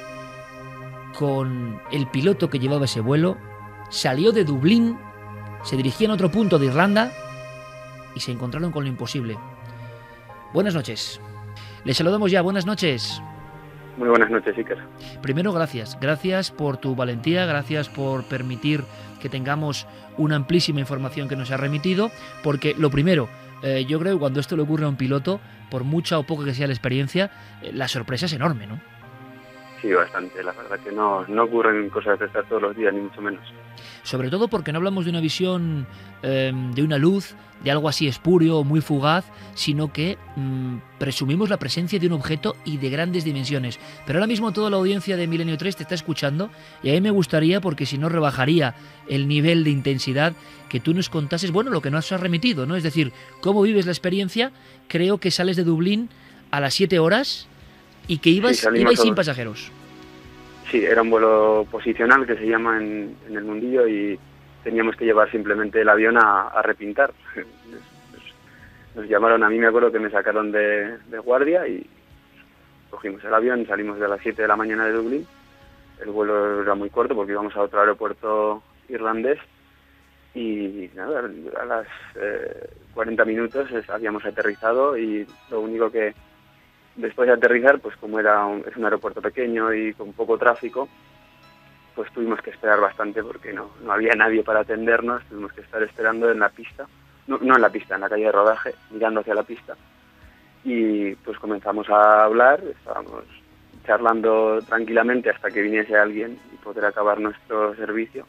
con el piloto que llevaba ese vuelo, salió de Dublín, se dirigía a otro punto de Irlanda y se encontraron con lo imposible. Buenas noches. Les saludamos ya, buenas noches. Muy buenas noches, Iker. Primero, gracias. Gracias por tu valentía, gracias por permitir que tengamos una amplísima información que nos ha remitido, porque lo primero, eh, yo creo que cuando esto le ocurre a un piloto, por mucha o poca que sea la experiencia, eh, la sorpresa es enorme, ¿no? Sí, bastante. La verdad que no, no ocurren cosas de estas todos los días, ni mucho menos. Sobre todo porque no hablamos de una visión eh, de una luz, de algo así espúreo o muy fugaz, sino que mmm, presumimos la presencia de un objeto y de grandes dimensiones. Pero ahora mismo toda la audiencia de Milenio tres te está escuchando y a mí me gustaría, porque si no rebajaría el nivel de intensidad, que tú nos contases, bueno, lo que nos has remitido, ¿no? Es decir, cómo vives la experiencia. Creo que sales de Dublín a las siete horas y que ibas, sí, ibais sin pasajeros. Sí, era un vuelo posicional que se llama en, en el mundillo y teníamos que llevar simplemente el avión a, a repintar. Nos, nos llamaron, a mí me acuerdo que me sacaron de, de guardia y cogimos el avión, salimos de las siete de la mañana de Dublín. El vuelo era muy corto porque íbamos a otro aeropuerto irlandés y nada, a las eh, cuarenta minutos habíamos aterrizado y lo único que después de aterrizar, pues como era un, es un aeropuerto pequeño y con poco tráfico, pues tuvimos que esperar bastante porque no, no había nadie para atendernos, tuvimos que estar esperando en la pista, no, no en la pista, en la calle de rodaje, mirando hacia la pista. Y pues comenzamos a hablar, estábamos charlando tranquilamente hasta que viniese alguien y poder acabar nuestro servicio.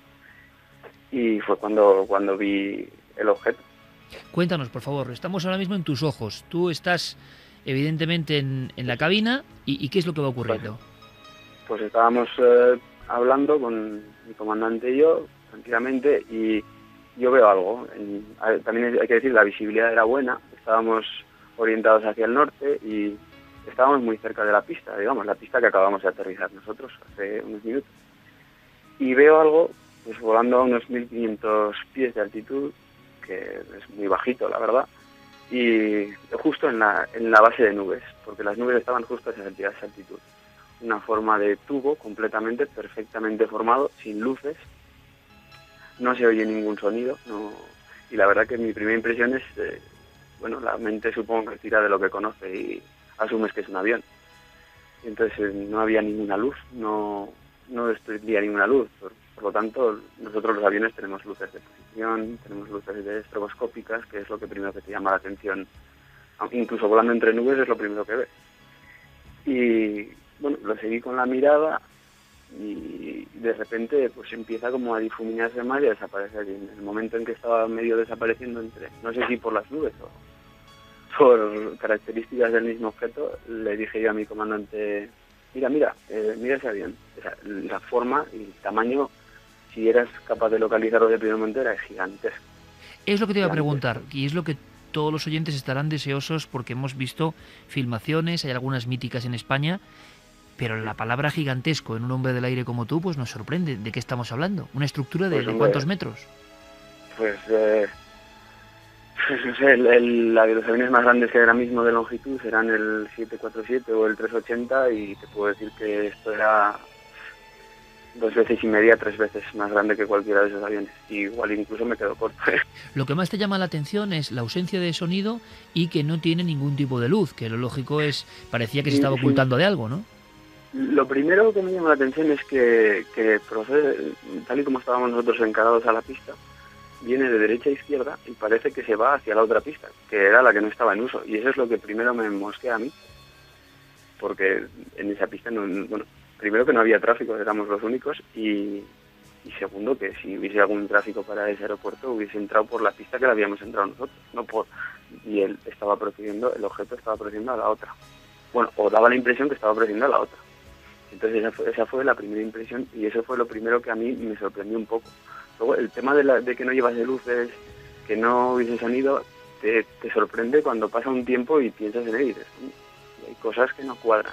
Y fue cuando, cuando vi el objeto. Cuéntanos, por favor, estamos ahora mismo en tus ojos. Tú estás evidentemente en, en la cabina, ¿y, y qué es lo que va ocurriendo? Pues, pues estábamos eh, hablando con mi comandante y yo, tranquilamente, y yo veo algo. En, a, también hay que decir, la visibilidad era buena, estábamos orientados hacia el norte y estábamos muy cerca de la pista, digamos, la pista que acabamos de aterrizar nosotros hace unos minutos. Y veo algo, pues volando a unos mil quinientos pies de altitud, que es muy bajito, la verdad, y justo en la, en la base de nubes, porque las nubes estaban justo a esa altitud. Una forma de tubo completamente, perfectamente formado, sin luces, no se oye ningún sonido, no, y la verdad que mi primera impresión es, eh, bueno, la mente supongo que tira de lo que conoce y asumes que es un avión. Y entonces eh, no había ninguna luz, no, no destruiría ninguna luz, por, por lo tanto nosotros los aviones tenemos luces de posición, tenemos luces de estroboscópicas, que es lo que primero que te llama la atención, incluso volando entre nubes es lo primero que ves. Y bueno, lo seguí con la mirada y de repente pues empieza como a difuminarse más y a desaparecer. Y en el momento en que estaba medio desapareciendo entre, no sé si por las nubes o por características del mismo objeto, le dije yo a mi comandante, mira, mira, eh, mira ese avión. O sea, la forma y el tamaño, si eras capaz de localizarlo de primer momento, era gigantesco. Es lo que te iba a preguntar, y es lo que todos los oyentes estarán deseosos porque hemos visto filmaciones, hay algunas míticas en España. Pero la palabra gigantesco en un hombre del aire como tú, pues nos sorprende. ¿De qué estamos hablando? ¿Una estructura de, Pues, de hombre, cuántos metros? Pues, eh, pues no sé, el, el, la de los aviones más grandes que hay ahora mismo de longitud serán el siete cuatro siete o el trescientos ochenta, y te puedo decir que esto era dos veces y media, tres veces más grande que cualquiera de esos aviones. Y igual incluso me quedo corto. Lo que más te llama la atención es la ausencia de sonido y que no tiene ningún tipo de luz, que lo lógico es, parecía que se Sí, estaba sí. ocultando de algo, ¿no? Lo primero que me llama la atención es que, que procede, tal y como estábamos nosotros encarados a la pista, viene de derecha a izquierda y parece que se va hacia la otra pista, que era la que no estaba en uso. Y eso es lo que primero me mosquea a mí, porque en esa pista, no, bueno, primero que no había tráfico, éramos los únicos, y, y segundo que si hubiese algún tráfico para ese aeropuerto hubiese entrado por la pista que la habíamos entrado nosotros, no por y él estaba procediendo, el objeto estaba procediendo a la otra. Bueno, o daba la impresión que estaba procediendo a la otra. Entonces esa fue, esa fue la primera impresión, y eso fue lo primero que a mí me sorprendió un poco. Luego el tema de, la, de que no llevase luces, que no hubiese sonido, te, te sorprende cuando pasa un tiempo y piensas en él y dices, hay cosas que no cuadran.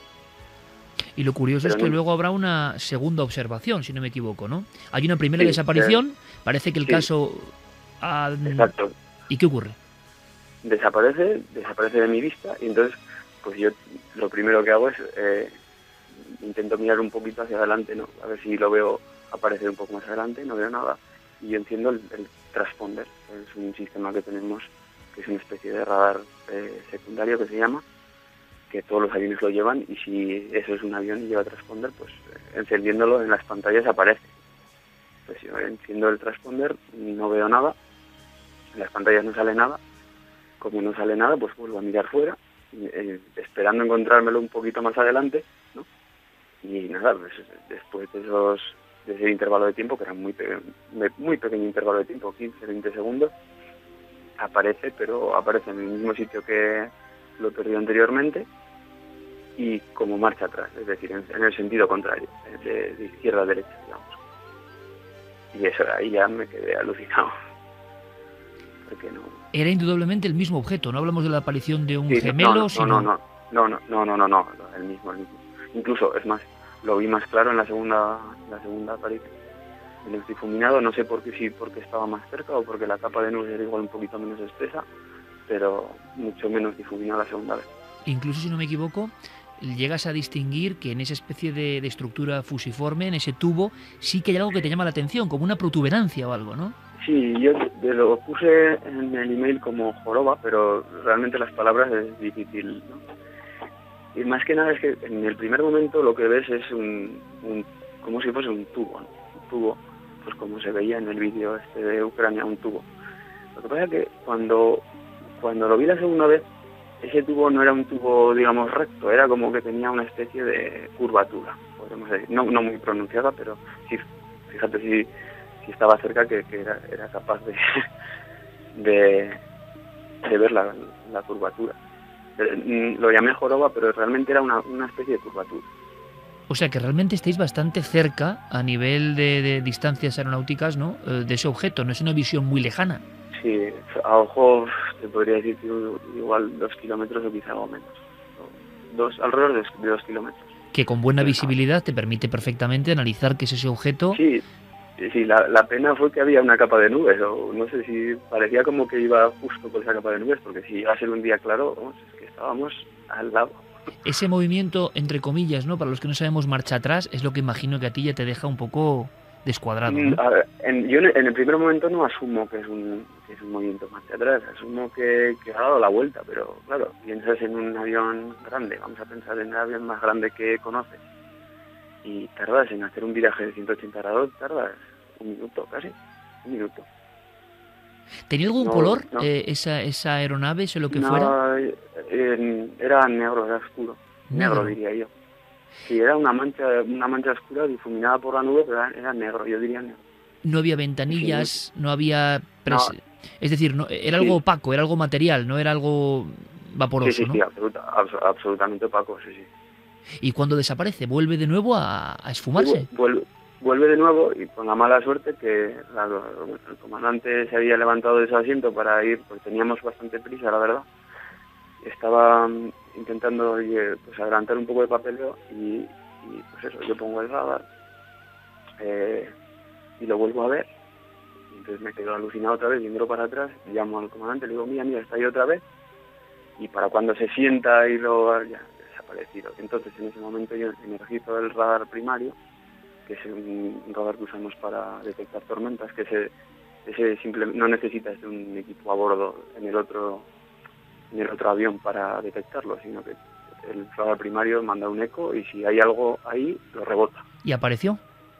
Y lo curioso Pero es que no- luego habrá una segunda observación, si no me equivoco, ¿no? Hay una primera Sí, desaparición, eh, parece que el sí. caso... ha- Exacto. ¿Y qué ocurre? Desaparece, desaparece de mi vista, y entonces pues yo lo primero que hago es eh, intento mirar un poquito hacia adelante, ¿no? A ver si lo veo aparecer un poco más adelante, no veo nada, y yo enciendo el, el transponder, que es un sistema que tenemos, que es una especie de radar eh, secundario que se llama, que todos los aviones lo llevan, y si eso es un avión y lleva transponder, pues eh, encendiéndolo en las pantallas aparece. Pues yo enciendo el transponder, no veo nada, en las pantallas no sale nada, como no sale nada, pues vuelvo a mirar fuera, eh, esperando encontrármelo un poquito más adelante, ¿no? Y nada, pues después de esos de ese intervalo de tiempo, que era muy, pe muy pequeño intervalo de tiempo, quince, veinte segundos, aparece, pero aparece en el mismo sitio que lo perdió anteriormente, y como marcha atrás, es decir, en, en el sentido contrario, de, de izquierda a derecha, digamos. Y eso, ahí ya me quedé alucinado. Porque no... Era indudablemente el mismo objeto, no hablamos de la aparición de un Sí, no, gemelo, no, sino... no, no, no, no, no, no, no, no, el mismo, el mismo. Incluso, es más, lo vi más claro en la segunda, en la segunda aparición. En el difuminado, no sé por qué, si porque estaba más cerca o porque la capa de nubes era igual un poquito menos espesa, pero mucho menos difuminado la segunda vez. Incluso, si no me equivoco, llegas a distinguir que en esa especie de, de estructura fusiforme, en ese tubo, sí que hay algo que te llama la atención, como una protuberancia o algo, ¿no? Sí, yo te lo puse en el email como joroba, pero realmente las palabras es difícil, ¿no? Y más que nada es que en el primer momento lo que ves es un, un como si fuese un tubo, ¿no? Un tubo, pues como se veía en el vídeo este de Ucrania, un tubo. Lo que pasa es que cuando, cuando lo vi la segunda vez, ese tubo no era un tubo, digamos, recto, era como que tenía una especie de curvatura, podemos decir. No, no muy pronunciada, pero sí, fíjate si... si estaba cerca que, que era, era capaz de, de, de ver la, la curvatura. Lo llamé joroba, pero realmente era una, una especie de curvatura. O sea que realmente estáis bastante cerca a nivel de, de distancias aeronáuticas, ¿no? Eh, de ese objeto, no es una visión muy lejana. Sí, a ojo te podría decir que igual dos kilómetros o quizá algo menos. Dos, alrededor de, de dos kilómetros. Que con buena visibilidad te permite perfectamente analizar qué es ese objeto. Sí. Sí, la, la pena fue que había una capa de nubes, o no sé si parecía como que iba justo por esa capa de nubes, porque si iba a ser un día claro, vamos, es que estábamos al lado. Ese movimiento, entre comillas, ¿no? Para los que no sabemos marcha atrás, es lo que imagino que a ti ya te deja un poco descuadrado, ¿no? A ver, en, yo en el primer momento no asumo que es un, que es un movimiento marcha atrás, asumo que, que ha dado la vuelta, pero claro, piensas en un avión grande, vamos a pensar en el avión más grande que conoces. Y tardas en hacer un viraje de ciento ochenta grados, tardas un minuto casi, un minuto. ¿Tenía algún No, color no. eh, esa, esa aeronave, o lo que no, fuera? eh, era negro, era oscuro, negro, Negro. diría yo. Sí, era una mancha, una mancha oscura difuminada por la nube, pero era, era negro, yo diría negro. No había ventanillas, no había... pres- No. Es decir, no, era algo Sí. opaco, era algo material, no era algo vaporoso, Sí, sí, ¿no? sí, absoluta, abs- absolutamente opaco, sí, sí. Y cuando desaparece, vuelve de nuevo a, a esfumarse. Y vu- Vuelve, vuelve de nuevo y con la mala suerte que la- el comandante se había levantado de su asiento para ir, pues teníamos bastante prisa, la verdad. Estaba mm, intentando oye, pues adelantar un poco de papeleo y, Y pues eso, yo pongo el radar eh, y lo vuelvo a ver. Y entonces me quedo alucinado otra vez, viéndolo para atrás, llamo al comandante, le digo, mira, mira, está ahí otra vez. Y para cuando se sienta y lo ya desaparecido. Entonces en ese momento yo energizo el radar primario, que es un radar que usamos para detectar tormentas, que ese, ese simple, no necesitas de un equipo a bordo en el otro en el otro avión para detectarlo, sino que el radar primario manda un eco y si hay algo ahí, lo rebota. ¿Y apareció?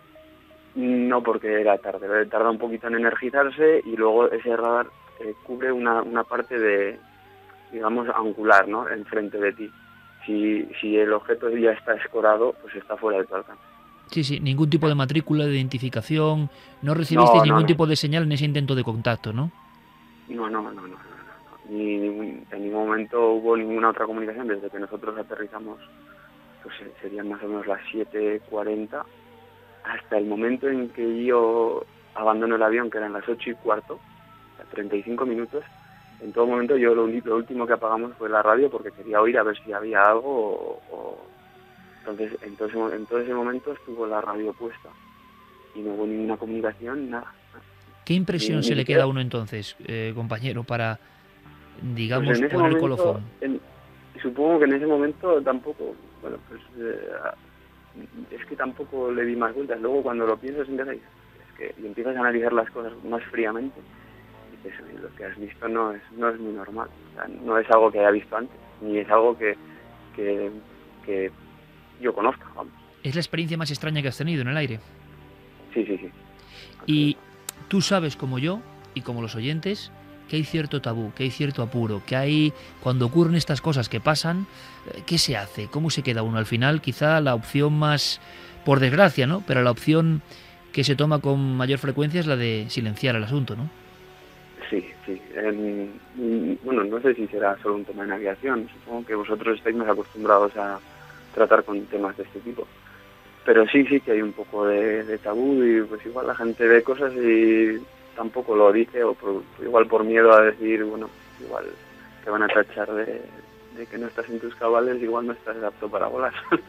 No, porque era tarde, tarda un poquito en energizarse y luego ese radar eh, cubre una, una parte de, digamos, angular, ¿no?, enfrente de ti. Si, si el objeto ya está escorado, pues está fuera de tu alcance. Sí, sí, ningún tipo de matrícula, de identificación, no recibisteis no, ningún no. tipo de señal en ese intento de contacto, ¿no? No, no, no, no, no, no. Ni ningún, en ningún momento hubo ninguna otra comunicación desde que nosotros aterrizamos, pues serían más o menos las siete cuarenta, hasta el momento en que yo abandono el avión, que eran las ocho y cuarto, o sea, treinta y cinco minutos. En todo momento yo lo, lo último que apagamos fue la radio porque quería oír a ver si había algo o... o... Entonces, en todo, ese, en todo ese momento estuvo la radio puesta y no hubo ninguna comunicación, nada. ¿Qué impresión ni, se ni le siquiera... queda a uno entonces, eh, compañero, para, digamos, pues en ese poner el momento, colofón? En, supongo que en ese momento tampoco, bueno, pues eh, es que tampoco le di más vueltas. Luego cuando lo piensas empiezas, es que, y empiezas a analizar las cosas más fríamente, y dices, lo que has visto no es no es muy normal, o sea, no es algo que haya visto antes, ni es algo que, que, que yo conozca, vamos. ¿Es la experiencia más extraña que has tenido en el aire? Sí, sí, sí. Y tú sabes, como yo, y como los oyentes, que hay cierto tabú, que hay cierto apuro, que hay, cuando ocurren estas cosas que pasan, ¿qué se hace? ¿Cómo se queda uno? Al final, quizá la opción más, por desgracia, ¿no?, pero la opción que se toma con mayor frecuencia es la de silenciar el asunto, ¿no? Sí, sí. En, bueno, no sé si será solo un tema en aviación. Supongo que vosotros estáis más acostumbrados a tratar con temas de este tipo. Pero sí, sí que hay un poco de, de tabú y pues igual la gente ve cosas y tampoco lo dice, o por, igual por miedo a decir, bueno, igual te van a tachar de, de que no estás en tus cabales, igual no estás apto para volar.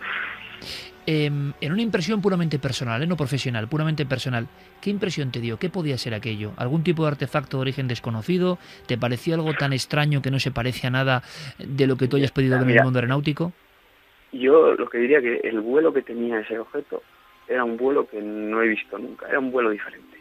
Eh, en una impresión puramente personal, ¿eh?, no profesional, puramente personal, ¿qué impresión te dio? ¿Qué podía ser aquello? ¿Algún tipo de artefacto de origen desconocido? ¿Te pareció algo tan extraño que no se parece a nada de lo que tú hayas podido ver en el mundo aeronáutico? Yo lo que diría que el vuelo que tenía ese objeto era un vuelo que no he visto nunca, era un vuelo diferente.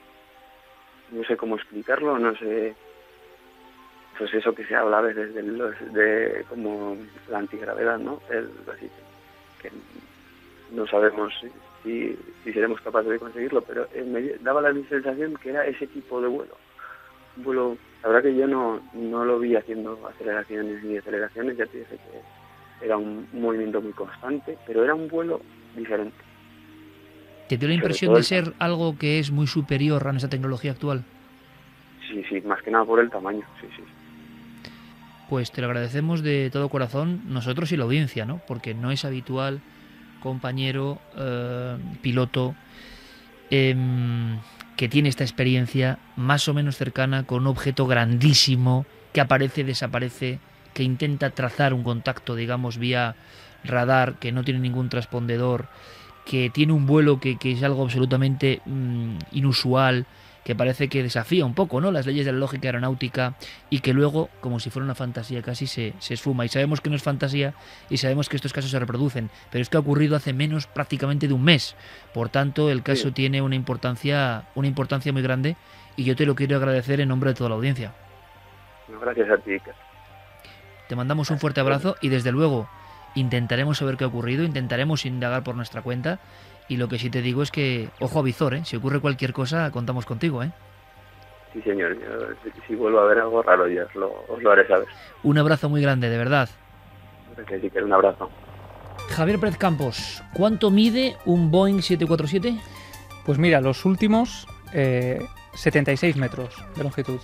No sé cómo explicarlo, no sé, pues eso que se habla a veces de, los, de como la antigravedad, ¿no? El, así que, que no sabemos si, si, si seremos capaces de conseguirlo, pero eh, me daba la sensación que era ese tipo de vuelo. Un vuelo, la verdad que yo no, no lo vi haciendo aceleraciones ni aceleraciones, ya te dije que era un movimiento muy constante, pero era un vuelo diferente. ¿Te dio la impresión de ser algo que es muy superior a nuestra tecnología actual? Sí, sí, más que nada por el tamaño, sí, sí. Pues te lo agradecemos de todo corazón, nosotros y la audiencia, ¿no? Porque no es habitual, compañero, eh, piloto, eh, que tiene esta experiencia más o menos cercana con un objeto grandísimo que aparece, desaparece, que intenta trazar un contacto, digamos, vía radar, que no tiene ningún transpondedor, que tiene un vuelo que, que es algo absolutamente mmm, inusual, que parece que desafía un poco, ¿no?, las leyes de la lógica aeronáutica, y que luego, como si fuera una fantasía, casi se, se esfuma. Y sabemos que no es fantasía y sabemos que estos casos se reproducen, pero es que ha ocurrido hace menos prácticamente de un mes. Por tanto, el caso sí tiene una importancia, una importancia muy grande, y yo te lo quiero agradecer en nombre de toda la audiencia. Gracias a ti, Iker. Te mandamos un fuerte abrazo y desde luego intentaremos saber qué ha ocurrido, intentaremos indagar por nuestra cuenta, y lo que sí te digo es que, ojo a visor, ¿eh? Si ocurre cualquier cosa, contamos contigo, ¿eh? Sí, señor. Yo, si, si vuelvo a ver algo raro, yo os lo, os lo haré saber. Un abrazo muy grande, de verdad. Gracias, Iker, un abrazo. Javier Pérez Campos, ¿cuánto mide un Boeing siete cuatro siete? Pues mira, los últimos eh, setenta y seis metros de longitud.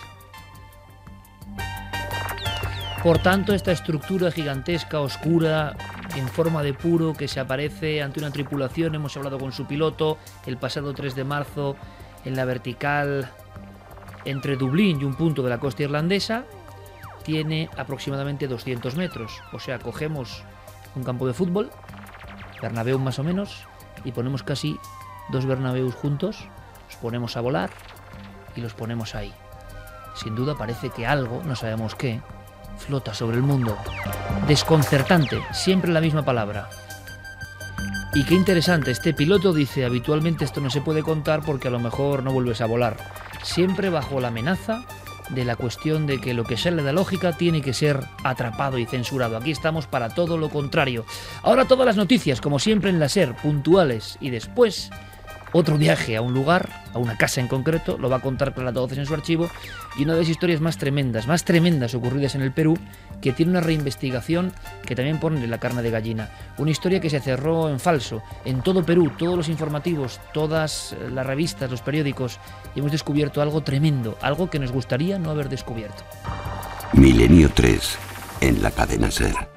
Por tanto, esta estructura gigantesca, oscura, en forma de puro, que se aparece ante una tripulación, hemos hablado con su piloto el pasado tres de marzo en la vertical entre Dublín y un punto de la costa irlandesa, tiene aproximadamente doscientos metros. O sea, cogemos un campo de fútbol, Bernabéu más o menos, y ponemos casi dos Bernabéus juntos, los ponemos a volar y los ponemos ahí. Sin duda parece que algo, no sabemos qué, flota sobre el mundo. Desconcertante, siempre la misma palabra. Y qué interesante, este piloto dice, habitualmente esto no se puede contar porque a lo mejor no vuelves a volar. Siempre bajo la amenaza de la cuestión de que lo que sale de la lógica tiene que ser atrapado y censurado. Aquí estamos para todo lo contrario. Ahora todas las noticias, como siempre en la SER, puntuales, y después otro viaje a un lugar, a una casa en concreto, lo va a contar Clara Tauces en su archivo, y una de las historias más tremendas, más tremendas ocurridas en el Perú, que tiene una reinvestigación que también pone la carne de gallina. Una historia que se cerró en falso, en todo Perú, todos los informativos, todas las revistas, los periódicos, y hemos descubierto algo tremendo, algo que nos gustaría no haber descubierto. Milenio tres, en la cadena SER.